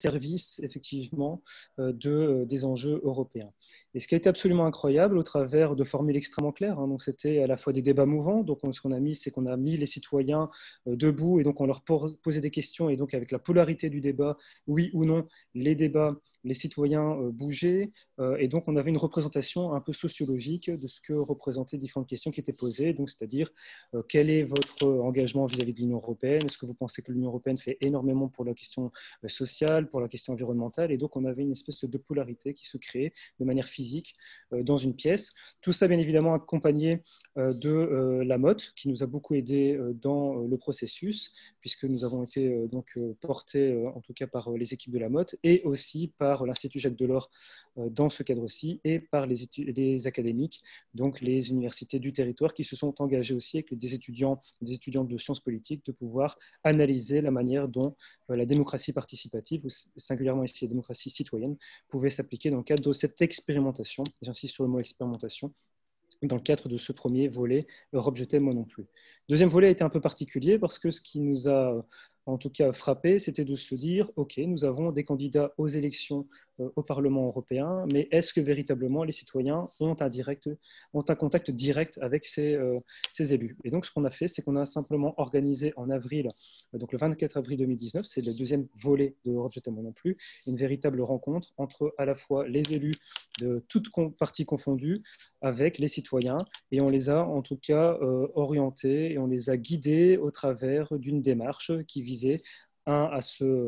service, effectivement, des enjeux européens. Et ce qui a été absolument incroyable, au travers de formules extrêmement claires, hein, donc c'était à la fois des débats mouvants, donc ce qu'on a mis, c'est qu'on a mis les citoyens debout, et donc on leur posait des questions, et donc avec la polarité du débat, oui ou non, les débats, les citoyens bougeaient, et donc on avait une représentation un peu sociologique de ce que représentaient différentes questions qui étaient posées, donc c'est-à-dire quel est votre engagement vis-à-vis de l'Union européenne, est-ce que vous pensez que l'Union européenne fait énormément pour la question sociale, pour la question environnementale, et donc on avait une espèce de polarité qui se créait de manière physique dans une pièce. Tout ça bien évidemment accompagné de la MOT, qui nous a beaucoup aidé dans le processus, puisque nous avons été donc portés en tout cas par les équipes de la MOT, et aussi par l'Institut Jacques Delors dans ce cadre-ci, et par les académiques, donc les universités du territoire, qui se sont engagés aussi avec des étudiants, des étudiantes de sciences politiques, de pouvoir analyser la manière dont la démocratie participative, ou singulièrement ici la démocratie citoyenne, pouvait s'appliquer dans le cadre de cette expérimentation, j'insiste sur le mot expérimentation, dans le cadre de ce premier volet Europe je t'aime moi non plus. Deuxième volet a été un peu particulier parce que ce qui nous a en tout cas frappé, c'était de se dire, OK, nous avons des candidats aux élections au Parlement européen, mais est-ce que véritablement les citoyens ont un contact direct avec ces élus? Et donc ce qu'on a fait, c'est qu'on a simplement organisé en avril, donc le 24 avril 2019, c'est le deuxième volet de Europe je t'aime moi non plus, une véritable rencontre entre à la fois les élus de toutes parties confondues avec les citoyens, et on les a en tout cas orientés et on les a guidés au travers d'une démarche qui visait à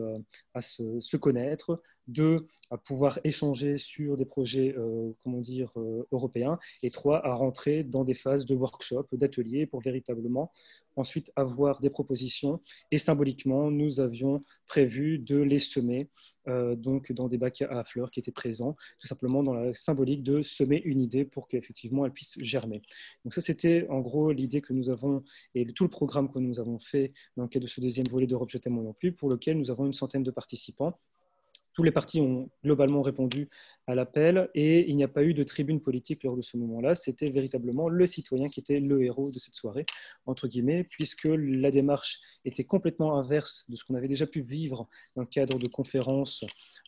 se connaître, deux, à pouvoir échanger sur des projets européens, et trois, à rentrer dans des phases de workshop, d'ateliers, pour véritablement ensuite avoir des propositions. Et symboliquement, nous avions prévu de les semer donc dans des bacs à fleurs qui étaient présents, tout simplement dans la symbolique de semer une idée pour qu'effectivement elle puisse germer. Donc ça, c'était en gros l'idée que nous avons, et tout le programme que nous avons fait dans le cadre de ce deuxième volet d'Europe je t'aime moi non plus, pour lequel nous avons une centaine de participants. Tous les partis ont globalement répondu à l'appel, et il n'y a pas eu de tribune politique lors de ce moment-là. C'était véritablement le citoyen qui était le héros de cette soirée, entre guillemets, puisque la démarche était complètement inverse de ce qu'on avait déjà pu vivre dans le cadre de conférences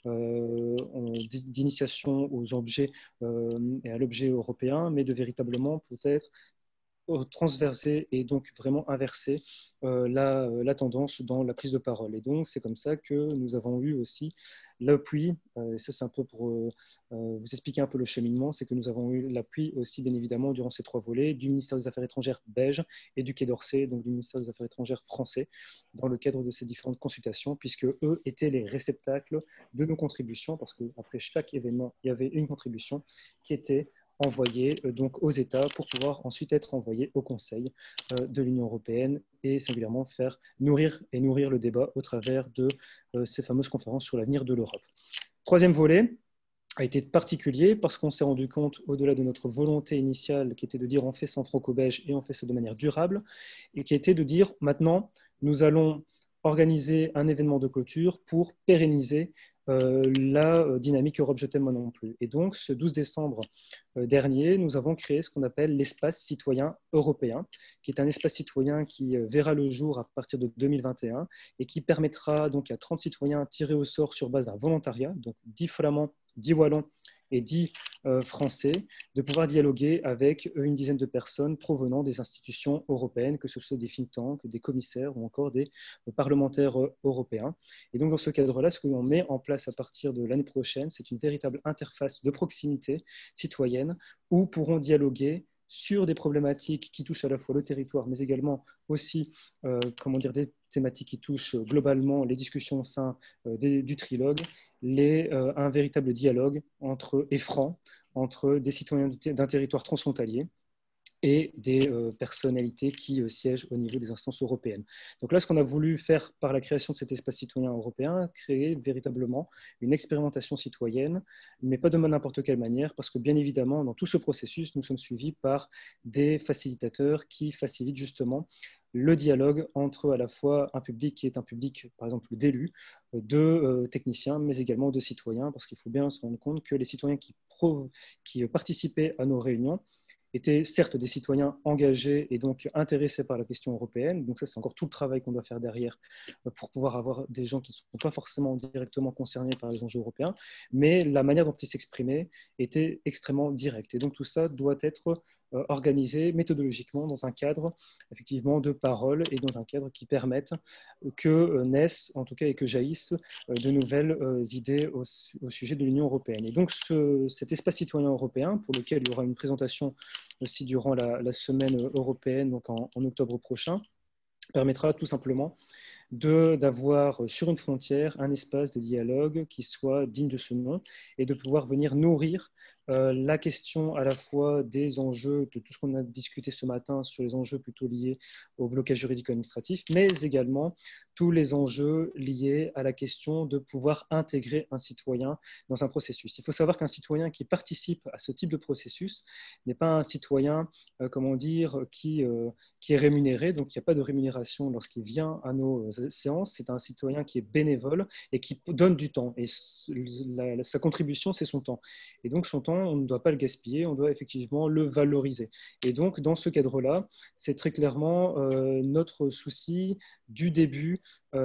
d'initiation aux objets et à l'objet européen, mais de véritablement peut-être transverser et donc vraiment inverser la tendance dans la prise de parole. Et donc, c'est comme ça que nous avons eu aussi l'appui, et ça c'est un peu pour vous expliquer un peu le cheminement, c'est que nous avons eu l'appui aussi, bien évidemment, durant ces trois volets, du ministère des Affaires étrangères belge et du Quai d'Orsay, donc du ministère des Affaires étrangères français, dans le cadre de ces différentes consultations, puisque eux étaient les réceptacles de nos contributions, parce qu'après chaque événement, il y avait une contribution qui était envoyé donc aux États pour pouvoir ensuite être envoyé au Conseil de l'Union européenne, et singulièrement faire nourrir le débat au travers de ces fameuses conférences sur l'avenir de l'Europe. Troisième volet a été particulier parce qu'on s'est rendu compte, au-delà de notre volonté initiale qui était de dire on fait ça en franco-belge et on fait ça de manière durable, et qui était de dire maintenant nous allons organiser un événement de clôture pour pérenniser la dynamique Europe je t'aime moi non plus. Et donc ce 12 décembre dernier, nous avons créé ce qu'on appelle l'espace citoyen européen, qui est un espace citoyen qui verra le jour à partir de 2021 et qui permettra donc à 30 citoyens tirés au sort sur base d'un volontariat, donc 10 flamands, 10 wallons et 10 français, de pouvoir dialoguer avec une dizaine de personnes provenant des institutions européennes, que ce soit des think tanks, des commissaires ou encore des parlementaires européens. Et donc dans ce cadre-là, ce que l'on met en place à partir de l'année prochaine, c'est une véritable interface de proximité citoyenne où pourront dialoguer sur des problématiques qui touchent à la fois le territoire, mais également aussi des thématiques qui touchent globalement les discussions au sein du trilogue, un véritable dialogue franc entre des citoyens d'un territoire transfrontalier et des personnalités qui siègent au niveau des instances européennes. Donc là, ce qu'on a voulu faire par la création de cet espace citoyen européen, créer véritablement une expérimentation citoyenne, mais pas de n'importe quelle manière, parce que bien évidemment, dans tout ce processus, nous sommes suivis par des facilitateurs qui facilitent justement le dialogue entre à la fois un public qui est un public, par exemple, d'élus, de techniciens, mais également de citoyens, parce qu'il faut bien se rendre compte que les citoyens qui participaient à nos réunions étaient certes des citoyens engagés et donc intéressés par la question européenne. Donc ça, c'est encore tout le travail qu'on doit faire derrière pour pouvoir avoir des gens qui ne sont pas forcément directement concernés par les enjeux européens, mais la manière dont ils s'exprimaient était extrêmement directe. Et donc tout ça doit être organisé méthodologiquement dans un cadre effectivement de parole et dans un cadre qui permette que naissent, en tout cas, et que jaillissent de nouvelles idées au sujet de l'Union européenne. Et donc cet espace citoyen européen, pour lequel il y aura une présentation aussi durant la semaine européenne, donc en octobre prochain, permettra tout simplement d'avoir sur une frontière un espace de dialogue qui soit digne de ce nom et de pouvoir venir nourrir la question à la fois des enjeux, de tout ce qu'on a discuté ce matin sur les enjeux plutôt liés au blocage juridico-administratif, mais également tous les enjeux liés à la question de pouvoir intégrer un citoyen dans un processus. Il faut savoir qu'un citoyen qui participe à ce type de processus n'est pas un citoyen, comment dire, qui est rémunéré, donc il n'y a pas de rémunération lorsqu'il vient à nos séances. C'est un citoyen qui est bénévole et qui donne du temps. Et sa contribution, c'est son temps. Et donc son temps, on ne doit pas le gaspiller, on doit effectivement le valoriser. Et donc dans ce cadre-là, c'est très clairement notre souci du début,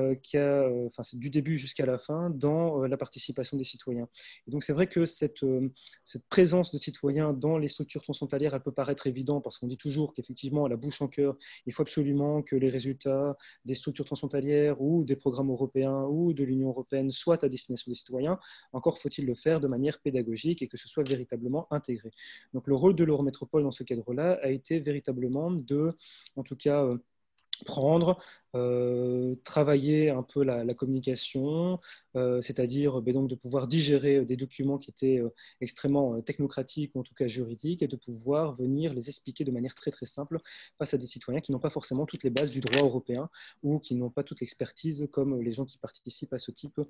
c'est du début jusqu'à la fin dans la participation des citoyens. Et donc c'est vrai que cette présence de citoyens dans les structures transfrontalières, elle peut paraître évidente parce qu'on dit toujours qu'effectivement, à la bouche en cœur, il faut absolument que les résultats des structures transfrontalières ou des programmes européens ou de l'Union européenne soient à destination des citoyens. Encore faut-il le faire de manière pédagogique et que ce soit véritablement intégré. Donc le rôle de l'Eurométropole dans ce cadre-là a été véritablement de, en tout cas, prendre, travailler un peu la communication, c'est-à-dire donc de pouvoir digérer des documents qui étaient extrêmement technocratiques ou en tout cas juridiques et de pouvoir venir les expliquer de manière très très simple face à des citoyens qui n'ont pas forcément toutes les bases du droit européen ou qui n'ont pas toute l'expertise comme les gens qui participent à ce type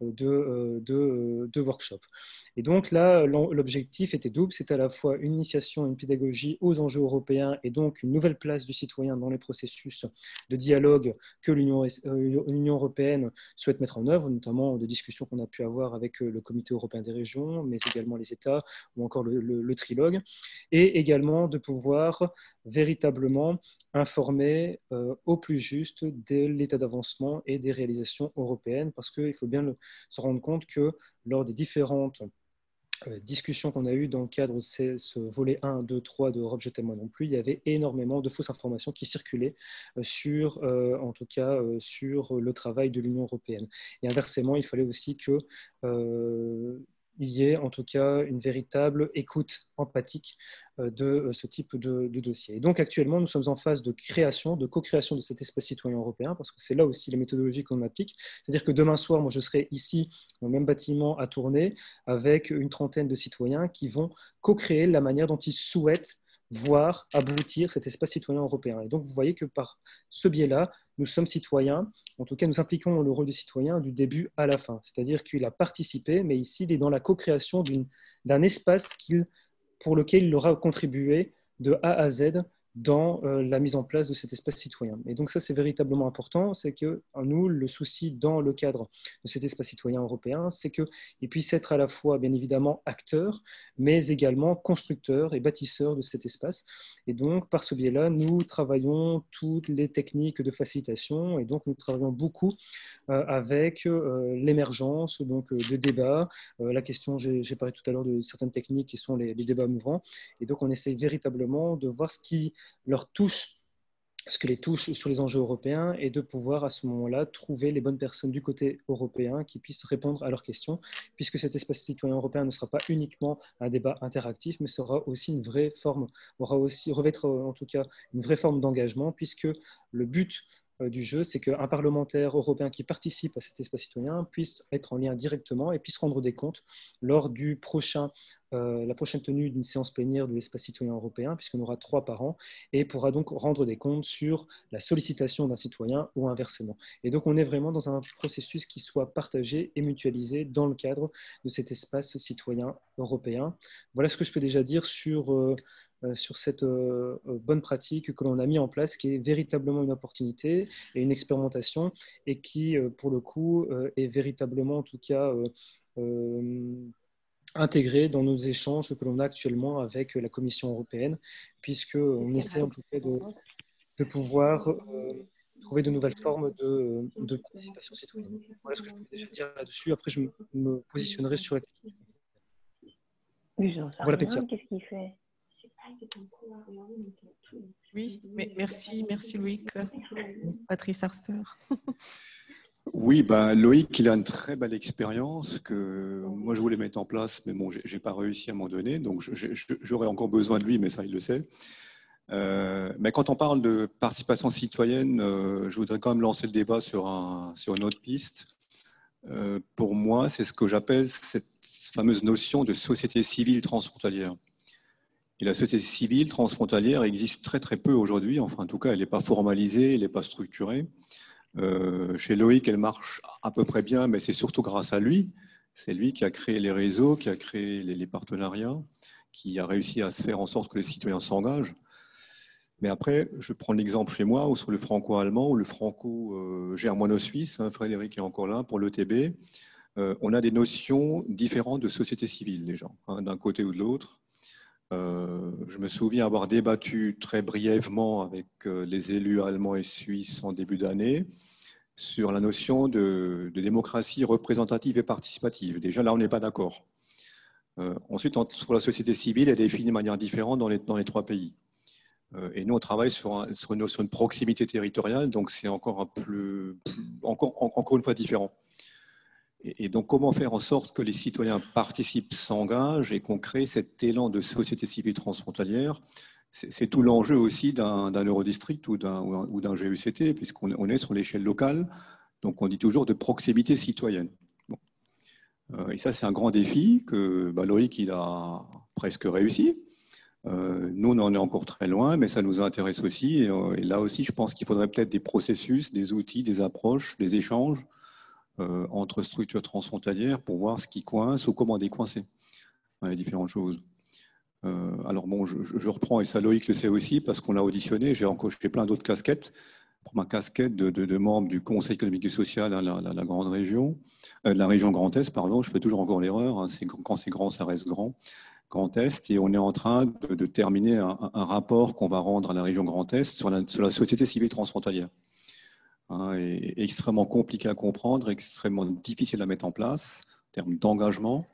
de workshop. Et donc là, l'objectif était double, c'était à la fois une initiation, une pédagogie aux enjeux européens et donc une nouvelle place du citoyen dans les processus de dialogue que l'Union européenne souhaite mettre en œuvre, notamment des discussions qu'on a pu avoir avec le Comité européen des régions, mais également les États ou encore le trilogue, et également de pouvoir véritablement informer au plus juste de l'état d'avancement et des réalisations européennes, parce qu'il faut bien se rendre compte que lors des différentes discussions qu'on a eues dans le cadre de ce volet 1, 2, 3 de Europe, je t'aime moi non plus, il y avait énormément de fausses informations qui circulaient sur, en tout cas, sur le travail de l'Union européenne. Et inversement, il fallait aussi que il y ait en tout cas une véritable écoute empathique de ce type de dossier. Et donc actuellement, nous sommes en phase de création, de co-création de cet espace citoyen européen, parce que c'est là aussi les méthodologies qu'on applique. C'est-à-dire que demain soir, moi, je serai ici, dans le même bâtiment, à Tournai, avec une trentaine de citoyens qui vont co-créer la manière dont ils souhaitent voir aboutir cet espace citoyen européen. Et donc, vous voyez que par ce biais-là, nous sommes citoyens, en tout cas, nous impliquons le rôle de citoyen du début à la fin. C'est-à-dire qu'il a participé, mais ici, il est dans la co-création d'un espace pour lequel il aura contribué de A à Z dans la mise en place de cet espace citoyen. Et donc ça, c'est véritablement important, c'est que nous, le souci dans le cadre de cet espace citoyen européen, c'est qu'il puisse être à la fois, bien évidemment, acteur, mais également constructeur et bâtisseur de cet espace. Et donc, par ce biais-là, nous travaillons toutes les techniques de facilitation, et donc nous travaillons beaucoup avec l'émergence de débats. La question, j'ai parlé tout à l'heure de certaines techniques qui sont les débats mouvants, et donc on essaye véritablement de voir ce que les touche sur les enjeux européens et de pouvoir à ce moment-là trouver les bonnes personnes du côté européen qui puissent répondre à leurs questions, puisque cet espace citoyen européen ne sera pas uniquement un débat interactif, mais sera aussi une vraie forme, revêtre en tout cas une vraie forme d'engagement, puisque le but du jeu, c'est qu'un parlementaire européen qui participe à cet espace citoyen puisse être en lien directement et puisse rendre des comptes lors la prochaine tenue d'une séance plénière de l'espace citoyen européen, puisqu'on aura 3 par an, et pourra donc rendre des comptes sur la sollicitation d'un citoyen ou inversement. Et donc on est vraiment dans un processus qui soit partagé et mutualisé dans le cadre de cet espace citoyen européen. Voilà ce que je peux déjà dire sur cette bonne pratique que l'on a mis en place, qui est véritablement une opportunité et une expérimentation, et qui, pour le coup, est véritablement, en tout cas, intégré dans nos échanges que l'on a actuellement avec la Commission européenne, puisqu'on essaie en tout cas de pouvoir trouver de nouvelles formes de participation citoyenne. Voilà ce que je peux déjà dire là-dessus. Après, je me positionnerai sur la question. Oui, j'en sais Voilà, rien. Pétia. Qu'est-ce qu'il fait? Oui, mais merci Loïc. Patrice Arster. Oui, ben, Loïc, il a une très belle expérience que moi je voulais mettre en place, mais bon, j'ai pas réussi à m'en donner, donc j'aurais encore besoin de lui, mais ça, il le sait. Mais quand on parle de participation citoyenne, je voudrais quand même lancer le débat sur une autre piste. Pour moi, c'est ce que j'appelle cette fameuse notion de société civile transfrontalière. Et la société civile transfrontalière existe très très peu aujourd'hui, enfin en tout cas, elle n'est pas formalisée, elle n'est pas structurée. Chez Loïc, elle marche à peu près bien, mais c'est surtout grâce à lui. C'est lui qui a créé les réseaux, qui a créé les partenariats, qui a réussi à se faire en sorte que les citoyens s'engagent. Mais après, je prends l'exemple chez moi, ou sur le franco-allemand, ou le franco-germano-suisse, Frédéric est encore là, pour l'ETB. On a des notions différentes de société civile, déjà, d'un côté ou de l'autre. Je me souviens avoir débattu très brièvement avec les élus allemands et suisses en début d'année sur la notion de démocratie représentative et participative. Déjà, là, on n'est pas d'accord. Ensuite, sur la société civile, elle est définie de manière différente dans les trois pays. Et nous, on travaille sur une notion de proximité territoriale, donc c'est encore une fois différent. Et donc, comment faire en sorte que les citoyens participent, s'engagent et qu'on crée cet élan de société civile transfrontalière? C'est tout l'enjeu aussi d'un Eurodistrict ou d'un GECT, puisqu'on est sur l'échelle locale. Donc, on dit toujours de proximité citoyenne. Bon. Et ça, c'est un grand défi que Loïc, il a presque réussi. Nous, on en est encore très loin, mais ça nous intéresse aussi. Et là aussi, je pense qu'il faudrait peut-être des processus, des outils, des approches, des échanges entre structures transfrontalières pour voir ce qui coince ou comment décoincer les différentes choses. Alors bon, je reprends, et ça Loïc le sait aussi, parce qu'on l'a auditionné, j'ai plein d'autres casquettes. Pour ma casquette de membre du Conseil économique et social à la grande région, la région Grand Est, pardon, je fais toujours encore l'erreur, hein, quand c'est grand, ça reste Grand Est, et on est en train de terminer un rapport qu'on va rendre à la région Grand Est sur la société civile transfrontalière. Et extrêmement compliqué à comprendre, extrêmement difficile à mettre en place en termes d'engagement.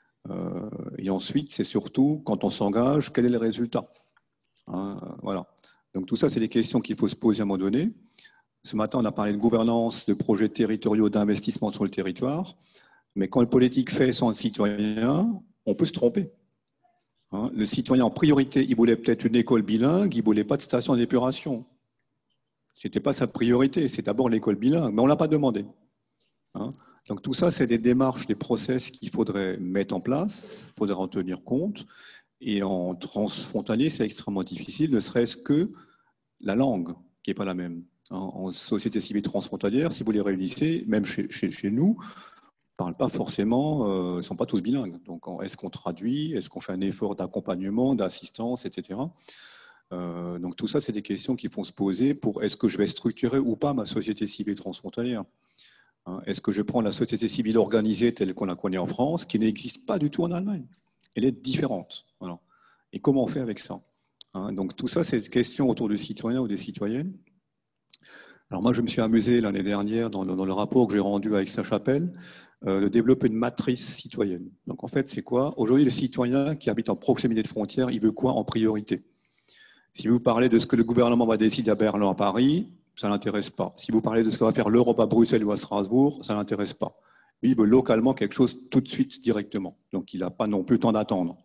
Et ensuite, c'est surtout, quand on s'engage, quel est le résultat? Voilà. Donc tout ça, c'est des questions qu'il faut se poser à un moment donné. Ce matin, on a parlé de gouvernance, de projets territoriaux d'investissement sur le territoire. Mais quand le politique fait sans le citoyen, on peut se tromper. Le citoyen, en priorité, il voulait peut-être une école bilingue, il ne voulait pas de station d'épuration. Ce n'était pas sa priorité, c'est d'abord l'école bilingue, mais on ne l'a pas demandé. Donc tout ça, c'est des démarches, des process qu'il faudrait mettre en place, il faudrait en tenir compte. Et en transfrontalier, c'est extrêmement difficile, ne serait-ce que la langue, qui n'est pas la même. En société civile transfrontalière, si vous les réunissez, même chez nous, ne parlent pas forcément, ils ne sont pas tous bilingues. Donc est-ce qu'on traduit, est-ce qu'on fait un effort d'accompagnement, d'assistance, etc. Donc tout ça, c'est des questions qui vont se poser pour est-ce que je vais structurer ou pas ma société civile transfrontalière? Est-ce que je prends la société civile organisée telle qu'on la connaît en France, qui n'existe pas du tout en Allemagne? Elle est différente. Voilà. Et comment on fait avec ça? Donc tout ça, c'est des questions autour du citoyen ou des citoyennes. Alors moi, je me suis amusé l'année dernière, dans le rapport que j'ai rendu avec Aix-la-Chapelle, de développer une matrice citoyenne. Donc en fait, c'est quoi? Aujourd'hui, le citoyen qui habite en proximité de frontières, il veut quoi en priorité? Si vous parlez de ce que le gouvernement va décider à Berlin, à Paris, ça ne l'intéresse pas. Si vous parlez de ce que va faire l'Europe à Bruxelles ou à Strasbourg, ça ne l'intéresse pas. Lui, il veut localement quelque chose tout de suite, directement. Donc il n'a pas non plus le temps d'attendre.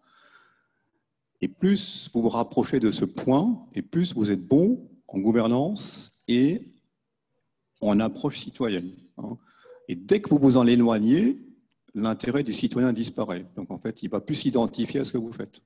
Et plus vous vous rapprochez de ce point, et plus vous êtes bon en gouvernance et en approche citoyenne. Et dès que vous vous en éloignez, l'intérêt du citoyen disparaît. Donc en fait, il ne va plus s'identifier à ce que vous faites.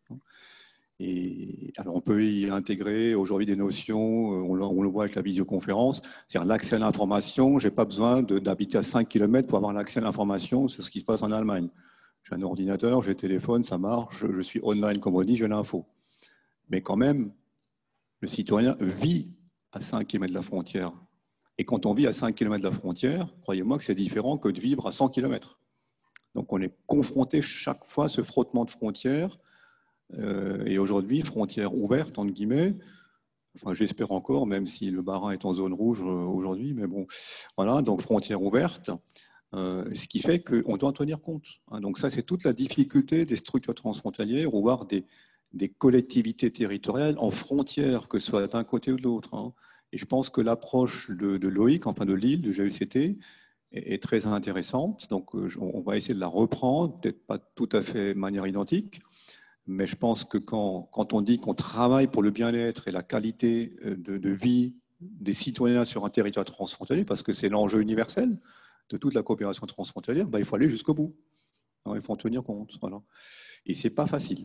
Et alors on peut y intégrer aujourd'hui des notions, on le voit avec la visioconférence, c'est-à-dire l'accès à l'information. Je n'ai pas besoin d'habiter à 5 km pour avoir l'accès à l'information sur ce qui se passe en Allemagne. J'ai un ordinateur, j'ai un téléphone, ça marche, je suis online comme on dit, j'ai l'info. Mais quand même, le citoyen vit à 5 km de la frontière. Et quand on vit à 5 km de la frontière, croyez-moi que c'est différent que de vivre à 100 km. Donc, on est confronté chaque fois à ce frottement de frontières. Et aujourd'hui, frontières ouvertes, entre guillemets, enfin, j'espère encore, même si le Bas-Rhin est en zone rouge aujourd'hui, mais bon, voilà, donc frontières ouvertes, ce qui fait qu'on doit en tenir compte. Donc ça, c'est toute la difficulté des structures transfrontalières, ou voire des collectivités territoriales en frontières, que ce soit d'un côté ou de l'autre. Et je pense que l'approche de Loïc, enfin de Lille, du GECT, est très intéressante. Donc on va essayer de la reprendre, peut-être pas tout à fait de manière identique, mais je pense que quand on dit qu'on travaille pour le bien-être et la qualité de vie des citoyens sur un territoire transfrontalier, parce que c'est l'enjeu universel de toute la coopération transfrontalière, il faut aller jusqu'au bout. Il faut en tenir compte. Voilà. Et ce n'est pas facile.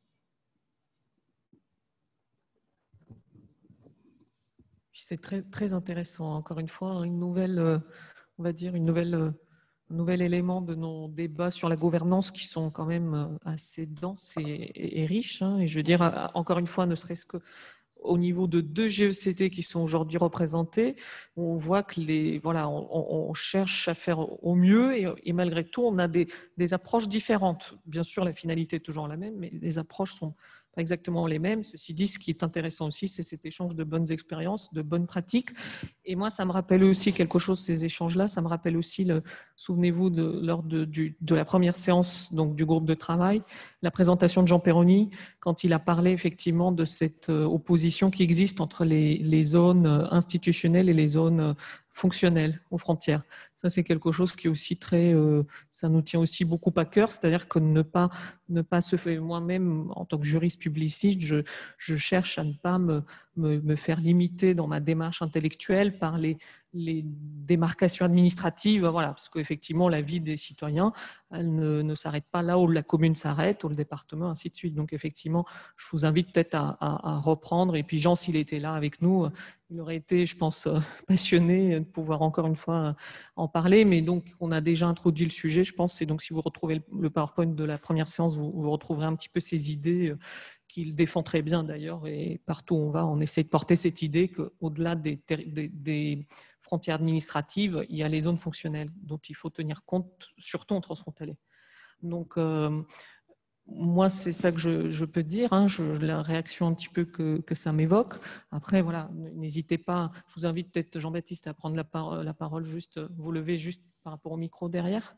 C'est très, très intéressant. Encore une fois, une nouvelle, on va dire, un nouvel élément de nos débats sur la gouvernance qui sont quand même assez denses et riches. Et je veux dire, encore une fois, ne serait-ce qu'au niveau de 2 GECT qui sont aujourd'hui représentés, on voit que on cherche à faire au mieux et malgré tout, on a des approches différentes. Bien sûr, la finalité est toujours la même, mais les approches sont pas exactement les mêmes. Ceci dit, ce qui est intéressant aussi, c'est cet échange de bonnes expériences, de bonnes pratiques. Et moi, ça me rappelle aussi quelque chose, ces échanges-là, ça me rappelle aussi, souvenez-vous, lors de la première séance donc, du groupe de travail, la présentation de Jean Perroni, quand il a parlé effectivement de cette opposition qui existe entre les zones institutionnelles et les zones fonctionnelles aux frontières. Ça, c'est quelque chose qui est aussi très, ça nous tient aussi beaucoup à cœur, c'est-à-dire que ne pas se faire, moi-même, en tant que juriste publiciste, je cherche à ne pas me faire limiter dans ma démarche intellectuelle par les démarcations administratives, voilà, parce qu'effectivement, la vie des citoyens, elle ne s'arrête pas là où la commune s'arrête, ou le département, ainsi de suite. Donc, effectivement, je vous invite peut-être à reprendre. Et puis, Jean, s'il était là avec nous, il aurait été, je pense, passionné de pouvoir encore une fois en parler. Mais donc, on a déjà introduit le sujet, je pense. Et donc, si vous retrouvez le PowerPoint de la première séance, vous retrouverez un petit peu ces idées qu'il défend très bien d'ailleurs. Et partout où on va, on essaie de porter cette idée qu'au-delà des frontières administratives, il y a les zones fonctionnelles dont il faut tenir compte, surtout en transfrontalier. Donc, moi, c'est ça que je peux dire, la réaction un petit peu que ça m'évoque. Après, voilà, n'hésitez pas, je vous invite peut-être, Jean-Baptiste, à prendre la parole, juste, vous levez juste par rapport au micro derrière.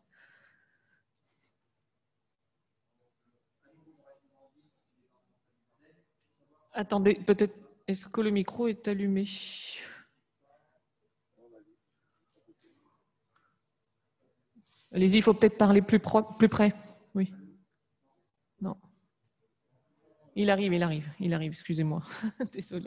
Attendez, peut-être, est-ce que le micro est allumé ? Allez-y, il faut peut-être parler plus près. Oui. Non. Il arrive, excusez-moi. Désolé.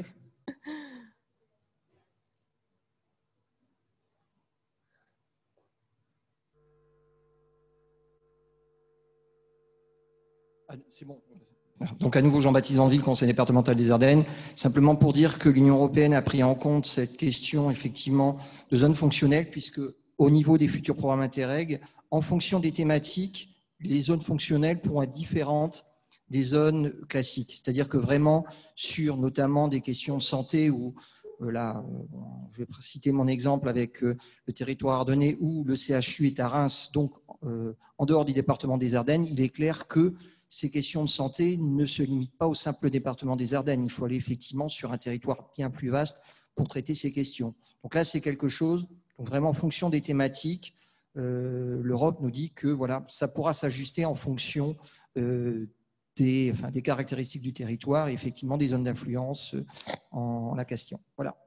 C'est bon. Donc à nouveau Jean-Baptiste Vandeville, conseil départemental des Ardennes, simplement pour dire que l'Union européenne a pris en compte cette question effectivement de zones fonctionnelles, puisque au niveau des futurs programmes Interreg, en fonction des thématiques, les zones fonctionnelles pourront être différentes des zones classiques. C'est-à-dire que vraiment sur notamment des questions de santé où là, je vais citer mon exemple avec le territoire ardennais où le CHU est à Reims, donc en dehors du département des Ardennes, il est clair que ces questions de santé ne se limitent pas au simple département des Ardennes. Il faut aller effectivement sur un territoire bien plus vaste pour traiter ces questions. Donc là, c'est quelque chose, donc vraiment en fonction des thématiques, l'Europe nous dit que voilà, ça pourra s'ajuster en fonction des caractéristiques du territoire et effectivement des zones d'influence en la question. Voilà.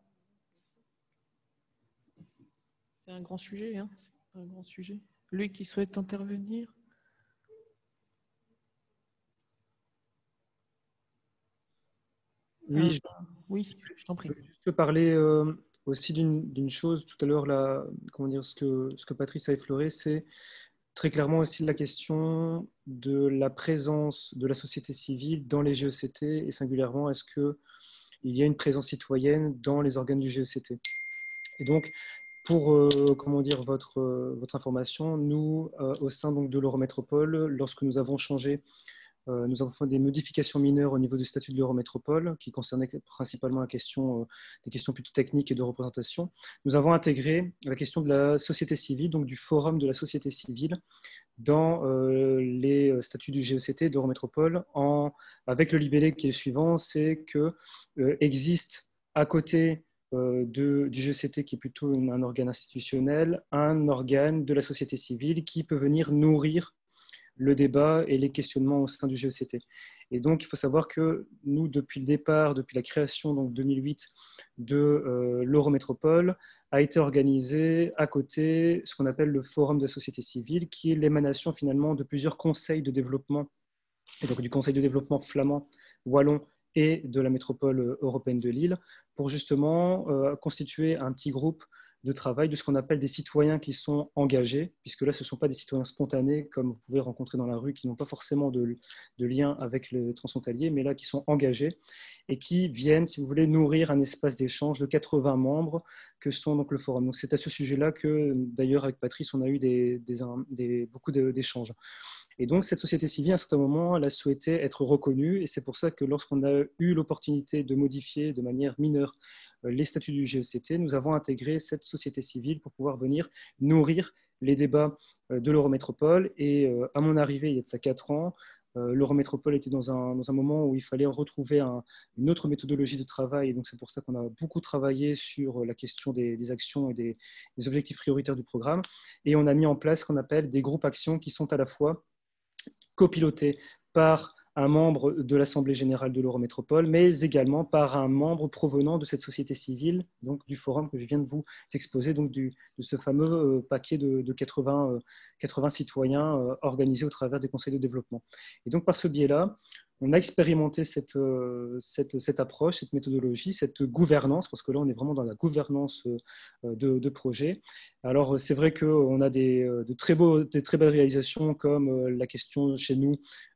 C'est un grand sujet, c'est un grand sujet. Lui qui souhaite intervenir. Oui, oui, je t'en prie. Je veux juste parler aussi d'une chose tout à l'heure, ce que Patrice a effleuré, c'est très clairement aussi la question de la présence de la société civile dans les GECT et singulièrement, est-ce qu'il y a une présence citoyenne dans les organes du GECT. Et donc, pour votre information, nous, au sein donc, de l'Eurométropole, lorsque nous avons changé nous avons fait des modifications mineures au niveau du statut de l'Eurométropole, qui concernaient principalement des questions plutôt techniques et de représentation. Nous avons intégré la question de la société civile, donc du forum de la société civile, dans les statuts du GECT d'Eurométropole, avec le libellé qui est le suivant, c'est que existe à côté du GECT, qui est plutôt un organe institutionnel, un organe de la société civile qui peut venir nourrir le débat et les questionnements au sein du GECT. Et donc, il faut savoir que nous, depuis le départ, depuis la création, donc 2008, de l'Eurométropole, a été organisé à côté ce qu'on appelle le Forum de la société civile, qui est l'émanation finalement de plusieurs conseils de développement, et donc du Conseil de développement flamand, wallon, et de la métropole européenne de Lille, pour justement constituer un petit groupe de travail de ce qu'on appelle des citoyens qui sont engagés, puisque là, ce ne sont pas des citoyens spontanés, comme vous pouvez rencontrer dans la rue, qui n'ont pas forcément de lien avec le transfrontalier, mais là, qui sont engagés et qui viennent, si vous voulez, nourrir un espace d'échange de 80 membres que sont donc le forum. Donc, c'est à ce sujet-là que, d'ailleurs, avec Patrice, on a eu beaucoup d'échanges. Et donc, cette société civile, à un certain moment, elle a souhaité être reconnue. Et c'est pour ça que lorsqu'on a eu l'opportunité de modifier de manière mineure les statuts du GECT, nous avons intégré cette société civile pour pouvoir venir nourrir les débats de l'Eurométropole. Et à mon arrivée, il y a de ça 4 ans, l'Eurométropole était dans un moment où il fallait retrouver une autre méthodologie de travail. Et donc, c'est pour ça qu'on a beaucoup travaillé sur la question des actions et des objectifs prioritaires du programme. Et on a mis en place ce qu'on appelle des groupes actions qui sont à la fois copiloté par un membre de l'Assemblée générale de l'Eurométropole, mais également par un membre provenant de cette société civile, donc du forum que je viens de vous exposer, donc de ce fameux paquet de 80 citoyens organisés au travers des conseils de développement. Et donc, par ce biais-là, on a expérimenté cette approche, cette méthodologie, cette gouvernance, parce que là, on est vraiment dans la gouvernance de projet. Alors, c'est vrai qu'on a des très belles réalisations, comme la question chez nous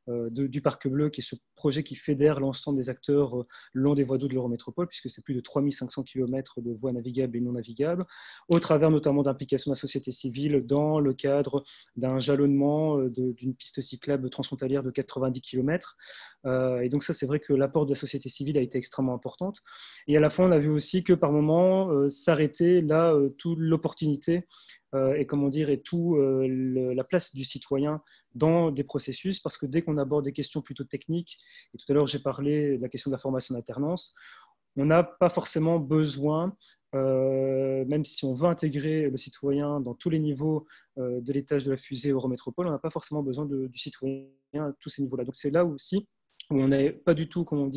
du Parc Bleu, qui est ce projet qui fédère l'ensemble des acteurs le long des voies d'eau de l'Eurométropole, puisque c'est plus de 3500 km de voies navigables et non navigables, au travers notamment d'implication de la société civile dans le cadre d'un jalonnement d'une piste cyclable transfrontalière de 90 km. Et donc ça, c'est vrai que l'apport de la société civile a été extrêmement importante. Et à la fin, on a vu aussi que par moment, s'arrêtait là toute l'opportunité et comment dire, et tout la place du citoyen dans des processus, parce que dès qu'on aborde des questions plutôt techniques, et tout à l'heure j'ai parlé de la question de la formation d'alternance, on n'a pas forcément besoin, même si on veut intégrer le citoyen dans tous les niveaux de l'étage de la fusée Eurométropole, on n'a pas forcément besoin du citoyen à tous ces niveaux-là. Donc c'est là aussi où on n'est pas du tout, on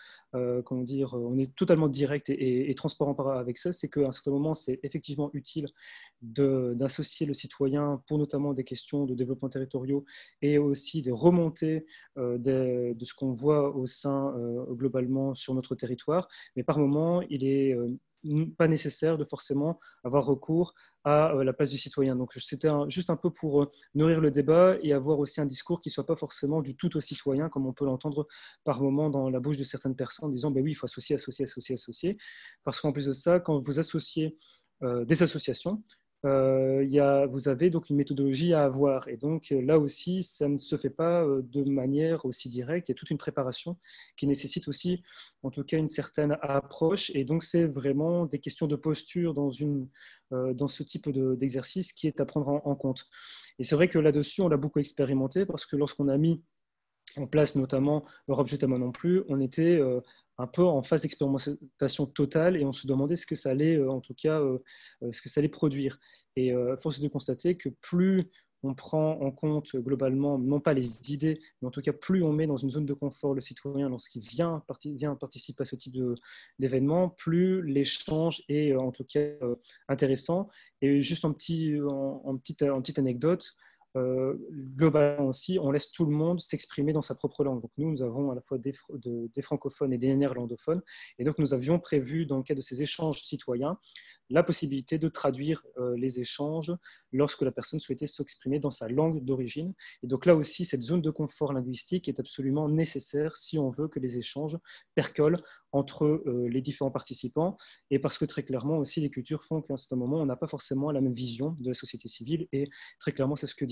est totalement direct et transparent avec ça, c'est qu'à un certain moment, c'est effectivement utile d'associer le citoyen pour notamment des questions de développement territoriaux et aussi des remontées de ce qu'on voit au sein, globalement, sur notre territoire. Mais par moment, il est pas nécessaire de forcément avoir recours à la place du citoyen. Donc c'était juste un peu pour nourrir le débat et avoir aussi un discours qui ne soit pas forcément du tout au citoyen, comme on peut l'entendre par moment dans la bouche de certaines personnes en disant ben oui, il faut associer. Parce qu'en plus de ça, quand vous associez des associations, vous avez donc une méthodologie à avoir. Et donc là aussi, ça ne se fait pas de manière aussi directe. Il y a toute une préparation qui nécessite aussi, en tout cas, une certaine approche. Et donc, c'est vraiment des questions de posture dans ce type d'exercice qui est à prendre en compte. Et c'est vrai que là-dessus, on l'a beaucoup expérimenté parce que lorsqu'on a mis en place notamment Europe Je t'aime non plus, on était un peu en phase d'expérimentation totale et on se demandait ce que ça allait, ce que ça allait produire. Et force est de constater que plus on prend en compte globalement, non pas les idées, mais en tout cas plus on met dans une zone de confort le citoyen lorsqu'il vient participer à ce type d'événement, plus l'échange est en tout cas intéressant. Et juste en petite anecdote, globalement aussi, on laisse tout le monde s'exprimer dans sa propre langue. Donc nous avons à la fois des francophones et des néerlandophones, et donc nous avions prévu dans le cadre de ces échanges citoyens la possibilité de traduire les échanges lorsque la personne souhaitait s'exprimer dans sa langue d'origine. Et donc là aussi, cette zone de confort linguistique est absolument nécessaire si on veut que les échanges percolent entre les différents participants, et parce que très clairement aussi les cultures font qu'à un certain moment on n'a pas forcément la même vision de la société civile, et très clairement c'est ce que disait